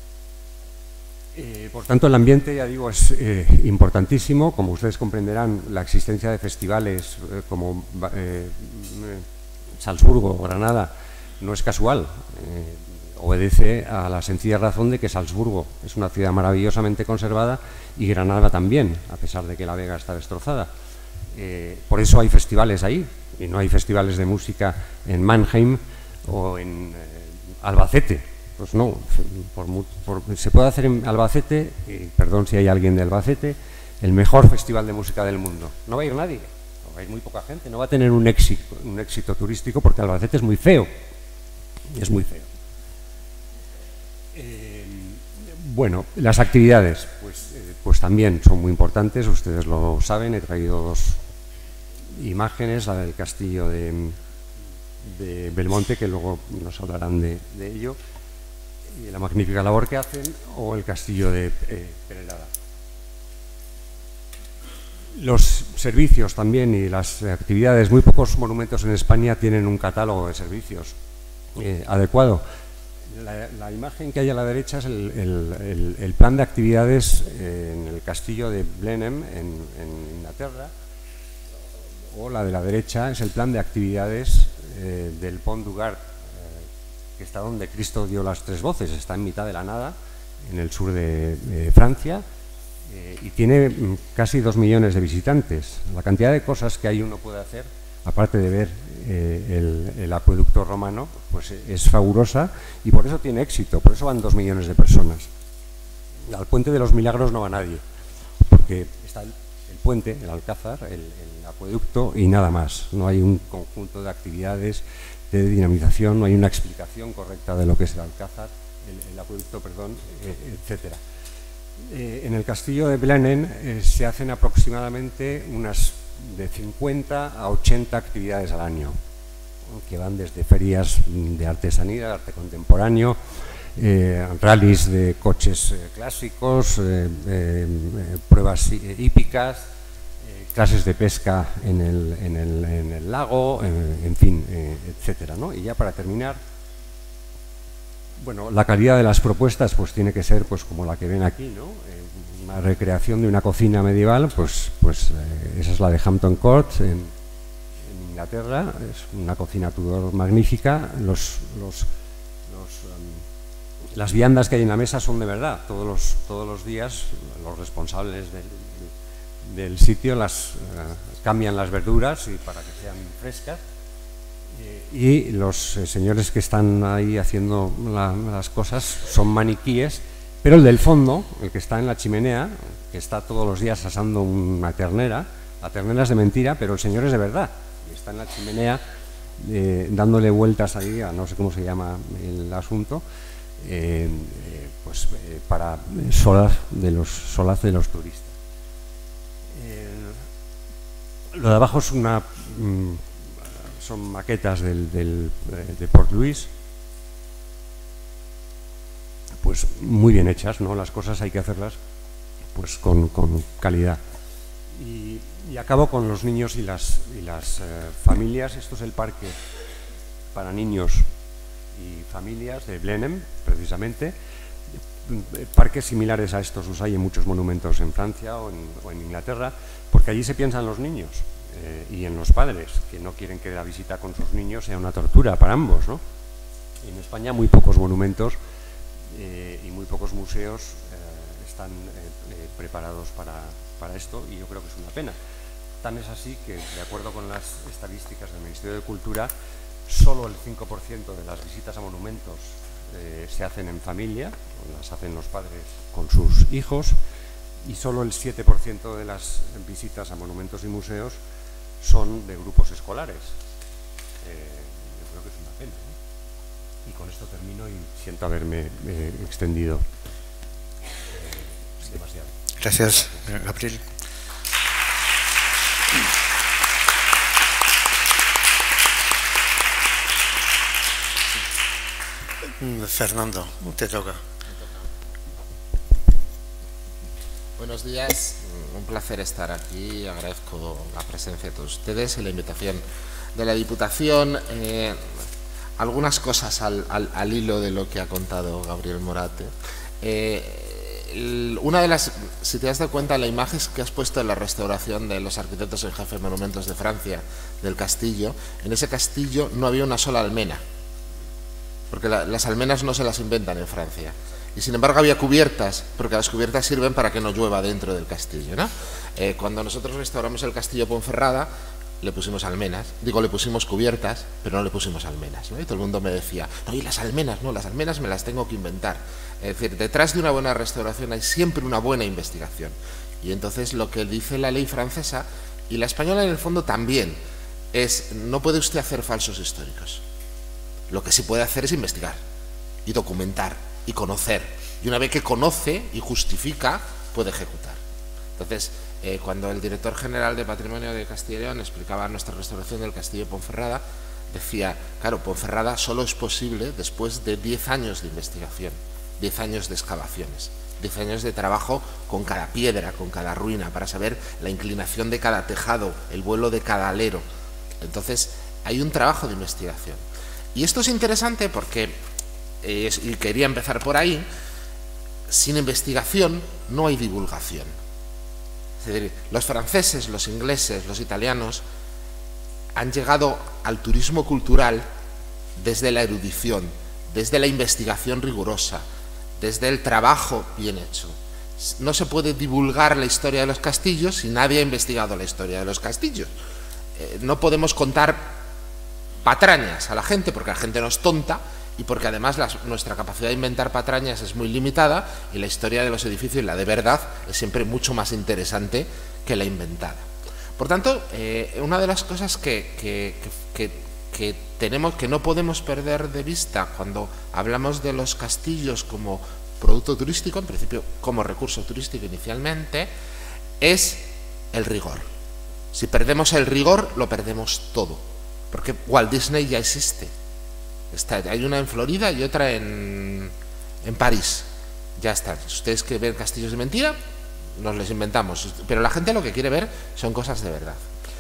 Por tanto, el ambiente, ya digo, es importantísimo. Como ustedes comprenderán, la existencia de festivales como Salzburgo o Granada no es casual. Obedece a la sencilla razón de que Salzburgo es una ciudad maravillosamente conservada y Granada también, a pesar de que la Vega está destrozada. Por eso hay festivales ahí, y no hay festivales de música en Mannheim o en Albacete. Pues no, se puede hacer en Albacete, perdón si hay alguien de Albacete, el mejor festival de música del mundo. No va a ir nadie, va a ir muy poca gente, no va a tener un éxito turístico porque Albacete es muy feo, es muy feo. Bueno, las actividades, pues también son muy importantes, ustedes lo saben, he traído dos imágenes, la del castillo de Belmonte, que luego nos hablarán de ello, y la magnífica labor que hacen, o el castillo de Perelada. Los servicios también y las actividades, muy pocos monumentos en España tienen un catálogo de servicios adecuado. La imagen que hay a la derecha es el plan de actividades en el castillo de Blenheim en Inglaterra, o la de la derecha es el plan de actividades del Pont du Gard, que está donde Cristo dio las tres voces, está en mitad de la nada, en el sur de Francia, y tiene casi 2 millones de visitantes. La cantidad de cosas que ahí uno puede hacer, aparte de ver el acueducto romano, pues es fabulosa, y por eso tiene éxito, por eso van 2 millones de personas. Al Puente de los Milagros no va nadie, porque está el puente, el Alcázar, el acueducto y nada más. No hay un conjunto de actividades de dinamización, no hay una explicación correcta de lo que es el Alcázar, el acueducto, perdón, etcétera. En el castillo de Blenheim se hacen aproximadamente unas de 50 a 80 actividades al año, que van desde ferias de artesanía, de arte contemporáneo, rallies de coches clásicos, pruebas hípicas, clases de pesca en el lago, en fin, etcétera, ¿no? Y ya para terminar, bueno, la calidad de las propuestas pues tiene que ser pues como la que ven aquí, ¿no? Una recreación de una cocina medieval, pues esa es la de Hampton Court en Inglaterra, es una cocina Tudor magnífica. Las viandas que hay en la mesa son de verdad, todos los días los responsables del sitio cambian las verduras y para que sean frescas, y los señores que están ahí haciendo las cosas son maniquíes, Pero el del fondo, el que está en la chimenea, que está todos los días asando una ternera, la ternera es de mentira, pero el señor es de verdad. Y está en la chimenea dándole vueltas ahí a no sé cómo se llama el asunto, para solaz de los turistas. Lo de abajo es son maquetas de Port Louis, pues muy bien hechas, ¿no? Las cosas hay que hacerlas pues con calidad. Y acabo con los niños y las familias. Esto es el parque para niños y familias de Blenheim, precisamente. Parques similares a estos los hay en muchos monumentos en Francia o en Inglaterra, porque allí se piensa en los niños y en los padres, que no quieren que la visita con sus niños sea una tortura para ambos, ¿no? En España muy pocos monumentos y muy pocos museos están preparados para esto, y yo creo que es una pena. Tan es así que, de acuerdo con las estadísticas del Ministerio de Cultura, solo el 5% de las visitas a monumentos se hacen en familia, las hacen los padres con sus hijos, y solo el 7% de las visitas a monumentos y museos son de grupos escolares. Yo creo que es una pena, ¿no? Y con esto termino y siento haberme extendido demasiado. Gracias, Gabriel. Fernando, te toca. Buenos días, un placer estar aquí. Agradezco la presencia de todos ustedes y la invitación de la Diputación. Algunas cosas al hilo de lo que ha contado Gabriel Morate. Una de las, si te das de cuenta, la imagen que has puesto en la restauración de los arquitectos en jefe de monumentos de Francia, del castillo, en ese castillo no había una sola almena, porque las almenas no se las inventan en Francia. Y sin embargo había cubiertas, porque las cubiertas sirven para que no llueva dentro del castillo, ¿no? Cuando nosotros restauramos el castillo Ponferrada, le pusimos almenas, le pusimos cubiertas, pero no le pusimos almenas, ¿no? Y todo el mundo me decía, no, y las almenas, no, las almenas me las tengo que inventar. Es decir, detrás de una buena restauración hay siempre una buena investigación. Y entonces lo que dice la ley francesa, y la española en el fondo también, es, no puede usted hacer falsos históricos. Lo que sí puede hacer es investigar y documentar y conocer. Y una vez que conoce y justifica, puede ejecutar. Entonces, cuando el director general de Patrimonio de Castilla y León explicaba nuestra restauración del castillo de Ponferrada, decía, claro, Ponferrada solo es posible después de 10 años de investigación, 10 años de excavaciones, 10 años de trabajo con cada piedra, con cada ruina, para saber la inclinación de cada tejado, el vuelo de cada alero. Entonces, hay un trabajo de investigación. Y esto es interesante porque, y quería empezar por ahí, sin investigación no hay divulgación. Es decir, los franceses, los ingleses, los italianos han llegado al turismo cultural desde la erudición, desde la investigación rigurosa, desde el trabajo bien hecho. No se puede divulgar la historia de los castillos si nadie ha investigado la historia de los castillos. No podemos contar patrañas a la gente, porque la gente no es tonta y porque además nuestra capacidad de inventar patrañas es muy limitada, y la historia de los edificios, la de verdad, es siempre mucho más interesante que la inventada. Por tanto, una de las cosas que tenemos, que no podemos perder de vista cuando hablamos de los castillos como producto turístico, en principio como recurso turístico inicialmente, es el rigor. Si perdemos el rigor, lo perdemos todo. Porque Walt Disney ya existe. Hay una en Florida y otra en París. Ya está. Ustedes que ven castillos de mentira, nos les inventamos. Pero la gente lo que quiere ver son cosas de verdad.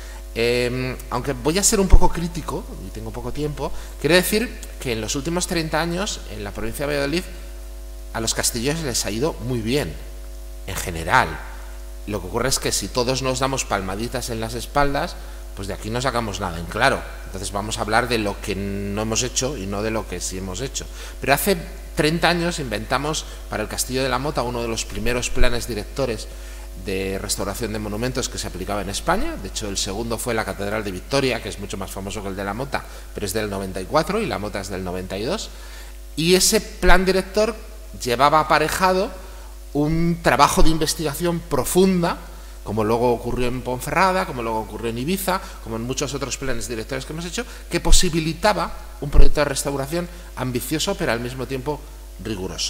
Aunque voy a ser un poco crítico, y tengo poco tiempo, quiero decir que en los últimos 30 años, en la provincia de Valladolid, a los castillos les ha ido muy bien, en general. Lo que ocurre es que si todos nos damos palmaditas en las espaldas, pues de aquí no sacamos nada en claro. Entonces vamos a hablar de lo que no hemos hecho y no de lo que sí hemos hecho. Pero hace 30 años inventamos para el Castillo de la Mota uno de los primeros planes directores de restauración de monumentos que se aplicaba en España. De hecho, el segundo fue la Catedral de Victoria, que es mucho más famoso que el de la Mota, pero es del 94 y la Mota es del 92. Y ese plan director llevaba aparejado un trabajo de investigación profunda, como luego ocurrió en Ponferrada, como luego ocurrió en Ibiza, como en muchos otros planes directores que hemos hecho, que posibilitaba un proyecto de restauración ambicioso, pero al mismo tiempo riguroso.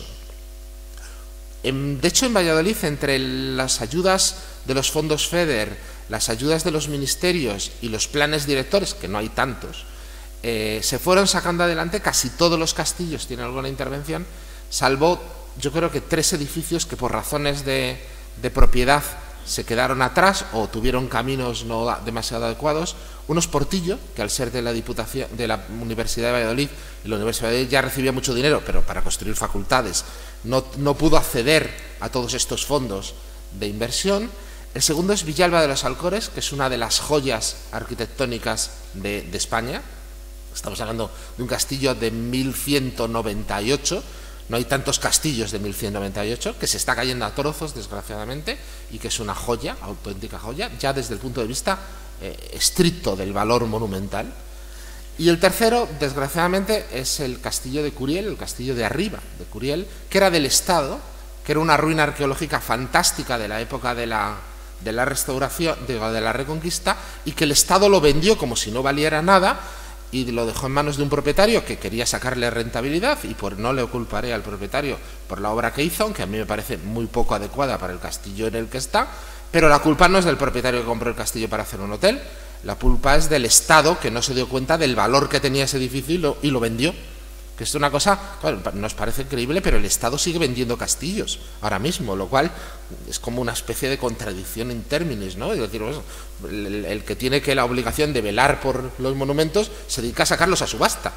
De hecho, en Valladolid, entre las ayudas de los fondos FEDER, las ayudas de los ministerios y los planes directores, que no hay tantos, se fueron sacando adelante casi todos los castillos, tienen alguna intervención, salvo yo creo que 3 edificios que por razones de propiedad se quedaron atrás o tuvieron caminos no demasiado adecuados. Uno es Portillo, que al ser de la Diputación, de la Universidad de Valladolid, y la Universidad de Valladolid ya recibía mucho dinero, pero para construir facultades no pudo acceder a todos estos fondos de inversión. El segundo es Villalba de los Alcores, que es una de las joyas arquitectónicas de España. Estamos hablando de un castillo de 1198, no hay tantos castillos de 1198, que se está cayendo a trozos, desgraciadamente, y que es una joya, auténtica joya, ya desde el punto de vista estricto del valor monumental. Y el tercero, desgraciadamente, es el castillo de Curiel, el castillo de arriba de Curiel, que era del Estado, que era una ruina arqueológica fantástica de la época de la restauración, de la Reconquista, y que el Estado lo vendió como si no valiera nada, y lo dejó en manos de un propietario que quería sacarle rentabilidad, y no le culparé al propietario por la obra que hizo, aunque a mí me parece muy poco adecuada para el castillo en el que está, pero la culpa no es del propietario que compró el castillo para hacer un hotel, la culpa es del Estado, que no se dio cuenta del valor que tenía ese edificio y lo vendió. Que es una cosa, bueno, nos parece increíble, pero el Estado sigue vendiendo castillos ahora mismo, lo cual es como una especie de contradicción in terminis, ¿no? Es decir, pues, el que tiene la obligación de velar por los monumentos se dedica a sacarlos a subasta.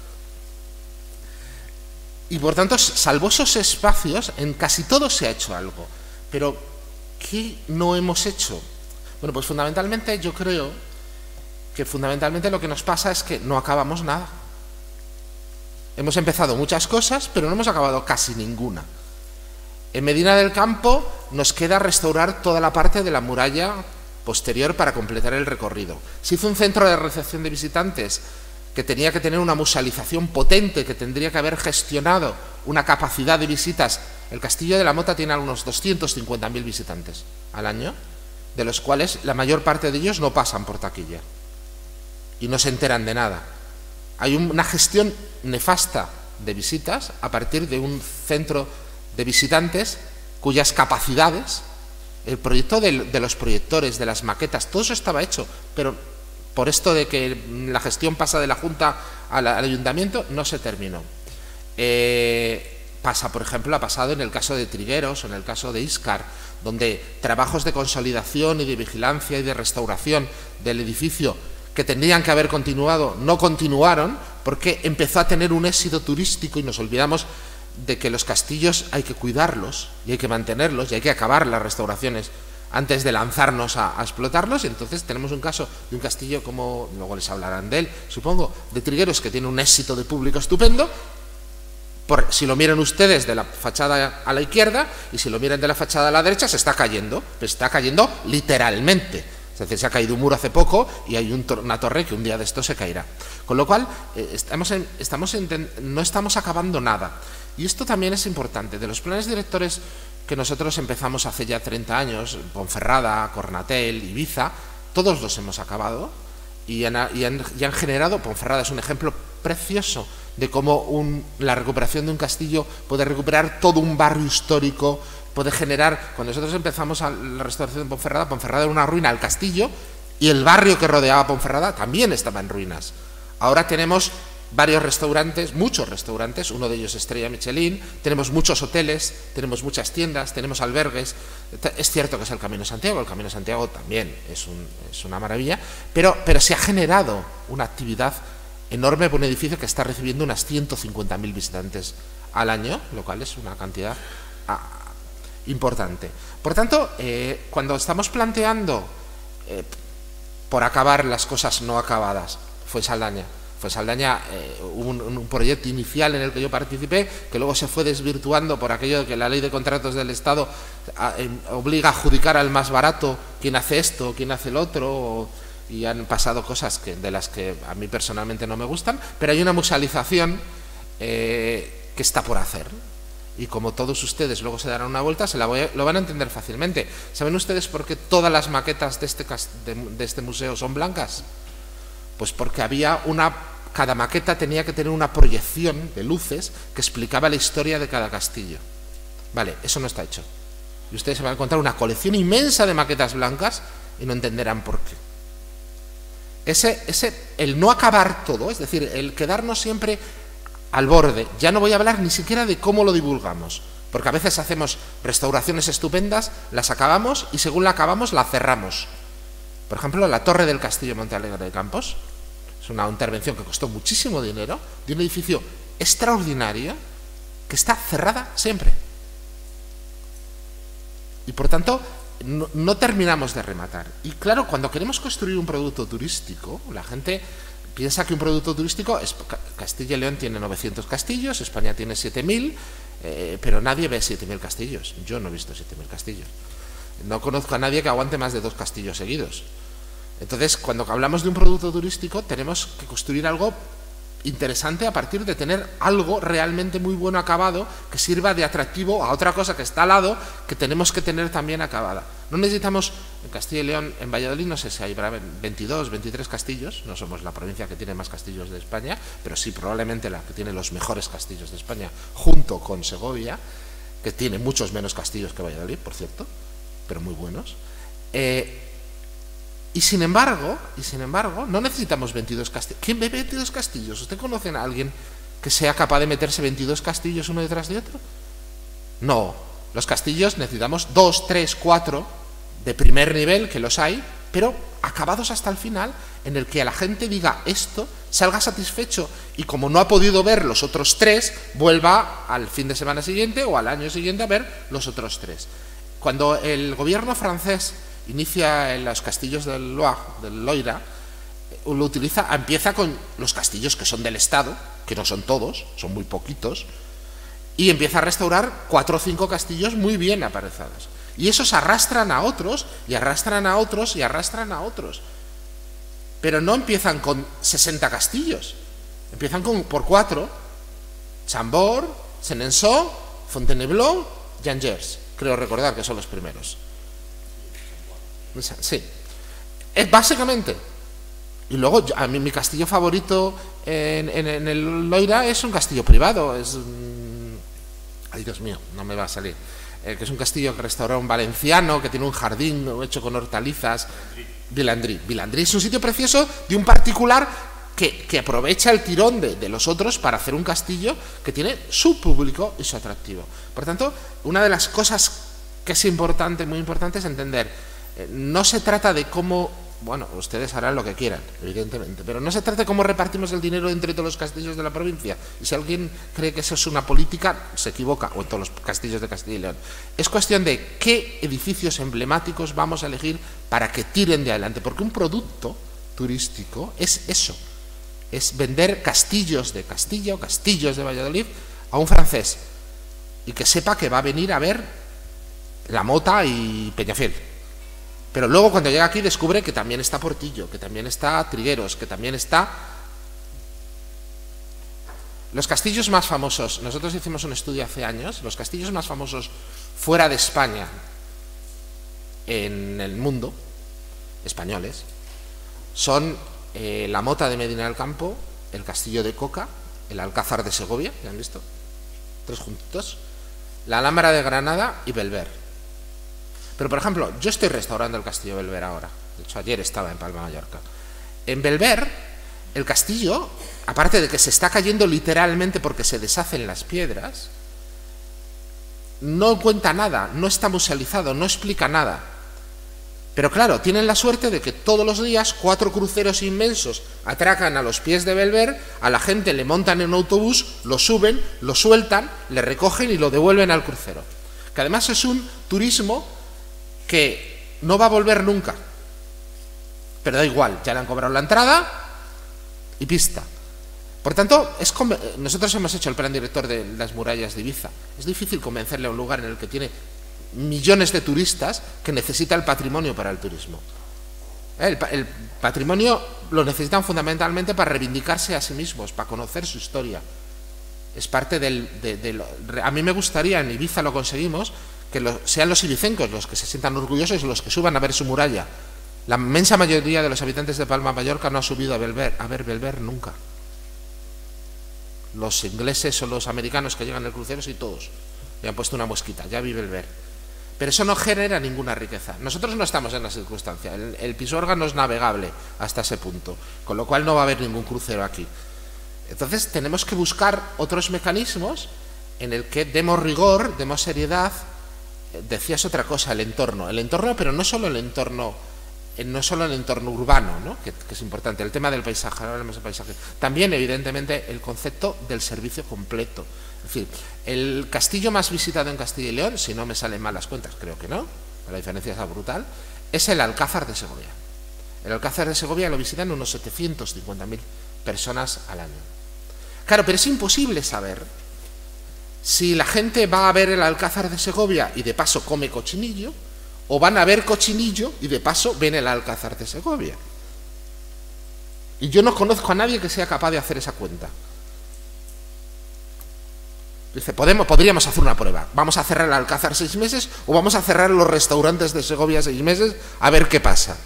Y por tanto, salvo esos espacios, en casi todo se ha hecho algo. Pero, ¿qué no hemos hecho? Bueno, pues fundamentalmente yo creo que fundamentalmente lo que nos pasa es que no acabamos nada. Hemos empezado muchas cosas, pero no hemos acabado casi ninguna. En Medina del Campo nos queda restaurar toda la parte de la muralla posterior para completar el recorrido. Se hizo un centro de recepción de visitantes que tenía que tener una musealización potente, que tendría que haber gestionado una capacidad de visitas. El Castillo de la Mota tiene unos 250.000 visitantes al año, de los cuales la mayor parte de ellos no pasan por taquilla y no se enteran de nada. Hay una gestión nefasta de visitas a partir de un centro de visitantes cuyas capacidades, el proyecto de los proyectores, de las maquetas, todo eso estaba hecho, pero por esto de que la gestión pasa de la Junta al Ayuntamiento, no se terminó. Por ejemplo, ha pasado en el caso de Trigueros o en el caso de Íscar, donde trabajos de consolidación y de vigilancia y de restauración del edificio que tendrían que haber continuado, no continuaron, porque empezó a tener un éxito turístico y nos olvidamos de que los castillos hay que cuidarlos y hay que mantenerlos y hay que acabar las restauraciones antes de lanzarnos a explotarlos. Y entonces tenemos un caso de un castillo, como luego les hablarán de él, supongo, de Trigueros, que tiene un éxito de público estupendo. Si lo miran ustedes de la fachada a la izquierda y si lo miran de la fachada a la derecha, se está cayendo, pero está cayendo literalmente. Es decir, se ha caído un muro hace poco y hay una torre que un día de esto se caerá. Con lo cual, no estamos acabando nada. Y esto también es importante. De los planes directores que nosotros empezamos hace ya 30 años, Ponferrada, Cornatel, Ibiza, todos los hemos acabado y han generado. Ponferrada es un ejemplo precioso de cómo la recuperación de un castillo puede recuperar todo un barrio histórico, puede generar. Cuando nosotros empezamos la restauración de Ponferrada, Ponferrada era una ruina, el castillo y el barrio que rodeaba Ponferrada también estaba en ruinas. Ahora tenemos varios restaurantes, muchos restaurantes, uno de ellos Estrella Michelin, tenemos muchos hoteles, tenemos muchas tiendas, tenemos albergues. Es cierto que es el Camino de Santiago, el Camino de Santiago también es una maravilla, pero se ha generado una actividad enorme por un edificio que está recibiendo unas 150.000 visitantes al año, lo cual es una cantidad importante. Por tanto, cuando estamos planteando por acabar las cosas no acabadas, Fuensaldaña, hubo un proyecto inicial en el que yo participé, que luego se fue desvirtuando por aquello de que la ley de contratos del Estado obliga a adjudicar al más barato quién hace esto, quién hace el otro, y han pasado cosas de las que a mí personalmente no me gustan, pero hay una musealización que está por hacer. y como todos ustedes luego se darán una vuelta, lo van a entender fácilmente. ¿Saben ustedes por qué todas las maquetas de este museo son blancas? Pues porque cada maqueta tenía que tener una proyección de luces que explicaba la historia de cada castillo. Vale, eso no está hecho. Y ustedes se van a encontrar una colección inmensa de maquetas blancas y no entenderán por qué. El no acabar todo, es decir, el quedarnos siempre al borde. Ya no voy a hablar ni siquiera de cómo lo divulgamos, porque a veces hacemos restauraciones estupendas, las acabamos y según la acabamos la cerramos. Por ejemplo, la torre del castillo de Montealegre de Campos es una intervención que costó muchísimo dinero, de un edificio extraordinario que está cerrada siempre. Y por tanto, no terminamos de rematar. Y claro, cuando queremos construir un producto turístico, la gente piensa que un producto turístico, Castilla y León tiene 900 castillos, España tiene 7.000, pero nadie ve 7.000 castillos. Yo no he visto 7.000 castillos. No conozco a nadie que aguante más de 2 castillos seguidos. Entonces, cuando hablamos de un producto turístico, tenemos que construir algo interesante a partir de tener algo realmente muy bueno acabado que sirva de atractivo a otra cosa que está al lado que tenemos que tener también acabada. No necesitamos, en Castilla y León, en Valladolid, no sé si hay 22, 23 castillos, no somos la provincia que tiene más castillos de España, pero sí probablemente la que tiene los mejores castillos de España, junto con Segovia, que tiene muchos menos castillos que Valladolid, por cierto, pero muy buenos. Y sin embargo, no necesitamos 22 castillos. ¿Quién ve 22 castillos? ¿Usted conoce a alguien que sea capaz de meterse 22 castillos uno detrás de otro? No. Los castillos necesitamos 2, 3, 4 de primer nivel, que los hay, pero acabados hasta el final, en el que a la gente diga esto, salga satisfecho y como no ha podido ver los otros 3, vuelva al fin de semana siguiente o al año siguiente a ver los otros 3. Cuando el gobierno francés inicia en los castillos del Loira, empieza con los castillos que son del Estado, que no son todos, son muy poquitos, y empieza a restaurar 4 o 5 castillos muy bien aparezados. Y esos arrastran a otros, y arrastran a otros, y arrastran a otros. Pero no empiezan con 60 castillos, empiezan por 4, Chambord, Senenceau, Fontainebleau y Angers, creo recordar que son los primeros. Sí, es básicamente. Y luego, a mí mi castillo favorito en el Loira es un castillo privado. Ay, Dios mío, no me va a salir. Que es un castillo que restauró un valenciano, que tiene un jardín hecho con hortalizas. Vilandrí. Vilandrí es un sitio precioso de un particular que aprovecha el tirón de los otros para hacer un castillo que tiene su público y su atractivo. Por tanto, una de las cosas que es importante, muy importante, es entender. No se trata de cómo, bueno, ustedes harán lo que quieran, evidentemente, pero no se trata de cómo repartimos el dinero entre todos los castillos de la provincia. Y si alguien cree que eso es una política, se equivoca, o en todos los castillos de Castilla y León. Es cuestión de qué edificios emblemáticos vamos a elegir para que tiren de adelante, porque un producto turístico es eso, es vender castillos de Castilla o castillos de Valladolid a un francés y que sepa que va a venir a ver La Mota y Peñafiel. Pero luego cuando llega aquí descubre que también está Portillo, que también está Trigueros, que también está... Los castillos más famosos, nosotros hicimos un estudio hace años, los castillos más famosos fuera de España en el mundo, españoles, son la Mota de Medina del Campo, el Castillo de Coca, el Alcázar de Segovia, ¿ya han visto? 3 juntitos, la Alhambra de Granada y Belver. Pero, por ejemplo, yo estoy restaurando el Castillo de Belver ahora. De hecho, ayer estaba en Palma de Mallorca. En Belver, el castillo, aparte de que se está cayendo literalmente porque se deshacen las piedras, no cuenta nada, no está musealizado, no explica nada. Pero claro, tienen la suerte de que todos los días 4 cruceros inmensos atracan a los pies de Belver, a la gente le montan en un autobús, lo suben, lo sueltan, le recogen y lo devuelven al crucero. Que además es un turismo que no va a volver nunca, pero da igual, ya le han cobrado la entrada y pista. Por tanto, nosotros hemos hecho el plan director de las murallas de Ibiza. Es difícil convencerle a un lugar en el que tiene millones de turistas que necesita el patrimonio para el turismo. El patrimonio lo necesitan fundamentalmente para reivindicarse a sí mismos, para conocer su historia. Es parte a mí me gustaría, en Ibiza lo conseguimos, que sean los ibicencos los que se sientan orgullosos y los que suban a ver su muralla. La inmensa mayoría de los habitantes de Palma de Mallorca no ha subido a ver Belver nunca. Los ingleses o los americanos que llegan en el crucero, sí, todos. Le han puesto una mosquita, ya vi Belver. Pero eso no genera ninguna riqueza. Nosotros no estamos en la circunstancia. El Pisuerga no es navegable hasta ese punto, con lo cual no va a haber ningún crucero aquí. Entonces tenemos que buscar otros mecanismos en el que demos rigor, demos seriedad. Decías otra cosa, el entorno, pero no solo el entorno urbano, ¿no? que es importante, el tema del paisaje, ahora hablamos del paisaje. También, evidentemente, el concepto del servicio completo. Es decir, el castillo más visitado en Castilla y León, si no me salen mal las cuentas, creo que no, la diferencia es brutal, es el Alcázar de Segovia. El Alcázar de Segovia lo visitan unos 750.000 personas al año. Claro, pero es imposible saber si la gente va a ver el Alcázar de Segovia y de paso come cochinillo, o van a ver cochinillo y de paso ven el Alcázar de Segovia. Y yo no conozco a nadie que sea capaz de hacer esa cuenta. Dice, podríamos hacer una prueba. Vamos a cerrar el Alcázar 6 meses o vamos a cerrar los restaurantes de Segovia 6 meses a ver qué pasa.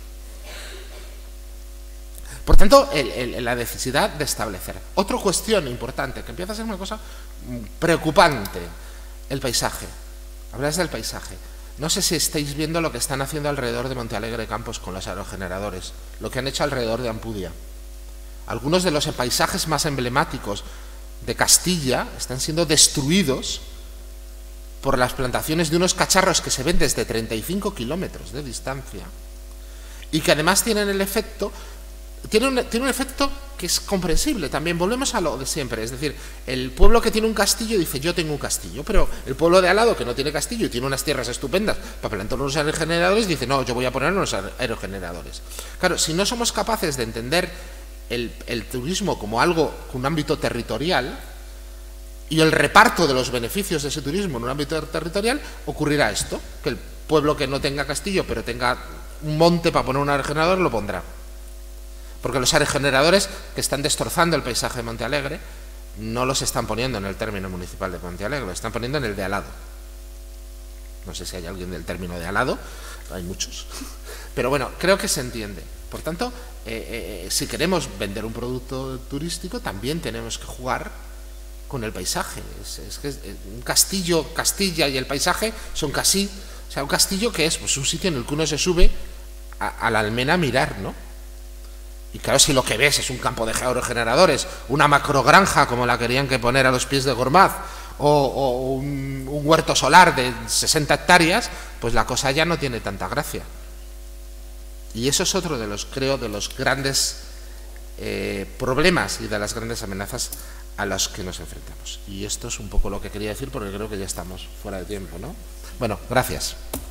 Por tanto, la necesidad de establecer. Otra cuestión importante, que empieza a ser una cosa preocupante, el paisaje. Hablas del paisaje. No sé si estáis viendo lo que están haciendo alrededor de Montealegre Campos con los aerogeneradores, lo que han hecho alrededor de Ampudia. Algunos de los paisajes más emblemáticos de Castilla están siendo destruidos por las plantaciones de unos cacharros que se ven desde 35 kilómetros de distancia y que además tienen el efecto, tiene un efecto que es comprensible también. Volvemos a lo de siempre, es decir, el pueblo que tiene un castillo dice yo tengo un castillo, pero el pueblo de al lado que no tiene castillo y tiene unas tierras estupendas para plantar unos aerogeneradores dice no, yo voy a poner unos aerogeneradores. Claro, si no somos capaces de entender el turismo como algo con un ámbito territorial y el reparto de los beneficios de ese turismo en un ámbito territorial, ocurrirá esto, que el pueblo que no tenga castillo pero tenga un monte para poner un aerogenerador lo pondrá. Porque los aerogeneradores que están destrozando el paisaje de Montealegre no los están poniendo en el término municipal de Montealegre, los están poniendo en el de al lado. No sé si hay alguien del término de al lado, hay muchos. Pero bueno, creo que se entiende. Por tanto, si queremos vender un producto turístico, también tenemos que jugar con el paisaje. Es que un castillo, Castilla y el paisaje son casi, o sea, un castillo que es pues, un sitio en el que uno se sube a la almena a mirar, ¿no? Y claro, si lo que ves es un campo de aerogeneradores, una macrogranja como la querían que poner a los pies de Gormaz, o un huerto solar de 60 hectáreas, pues la cosa ya no tiene tanta gracia. Y eso es otro de los, creo, de los grandes problemas y de las grandes amenazas a las que nos enfrentamos. Y esto es un poco lo que quería decir porque creo que ya estamos fuera de tiempo, ¿no? Bueno, gracias.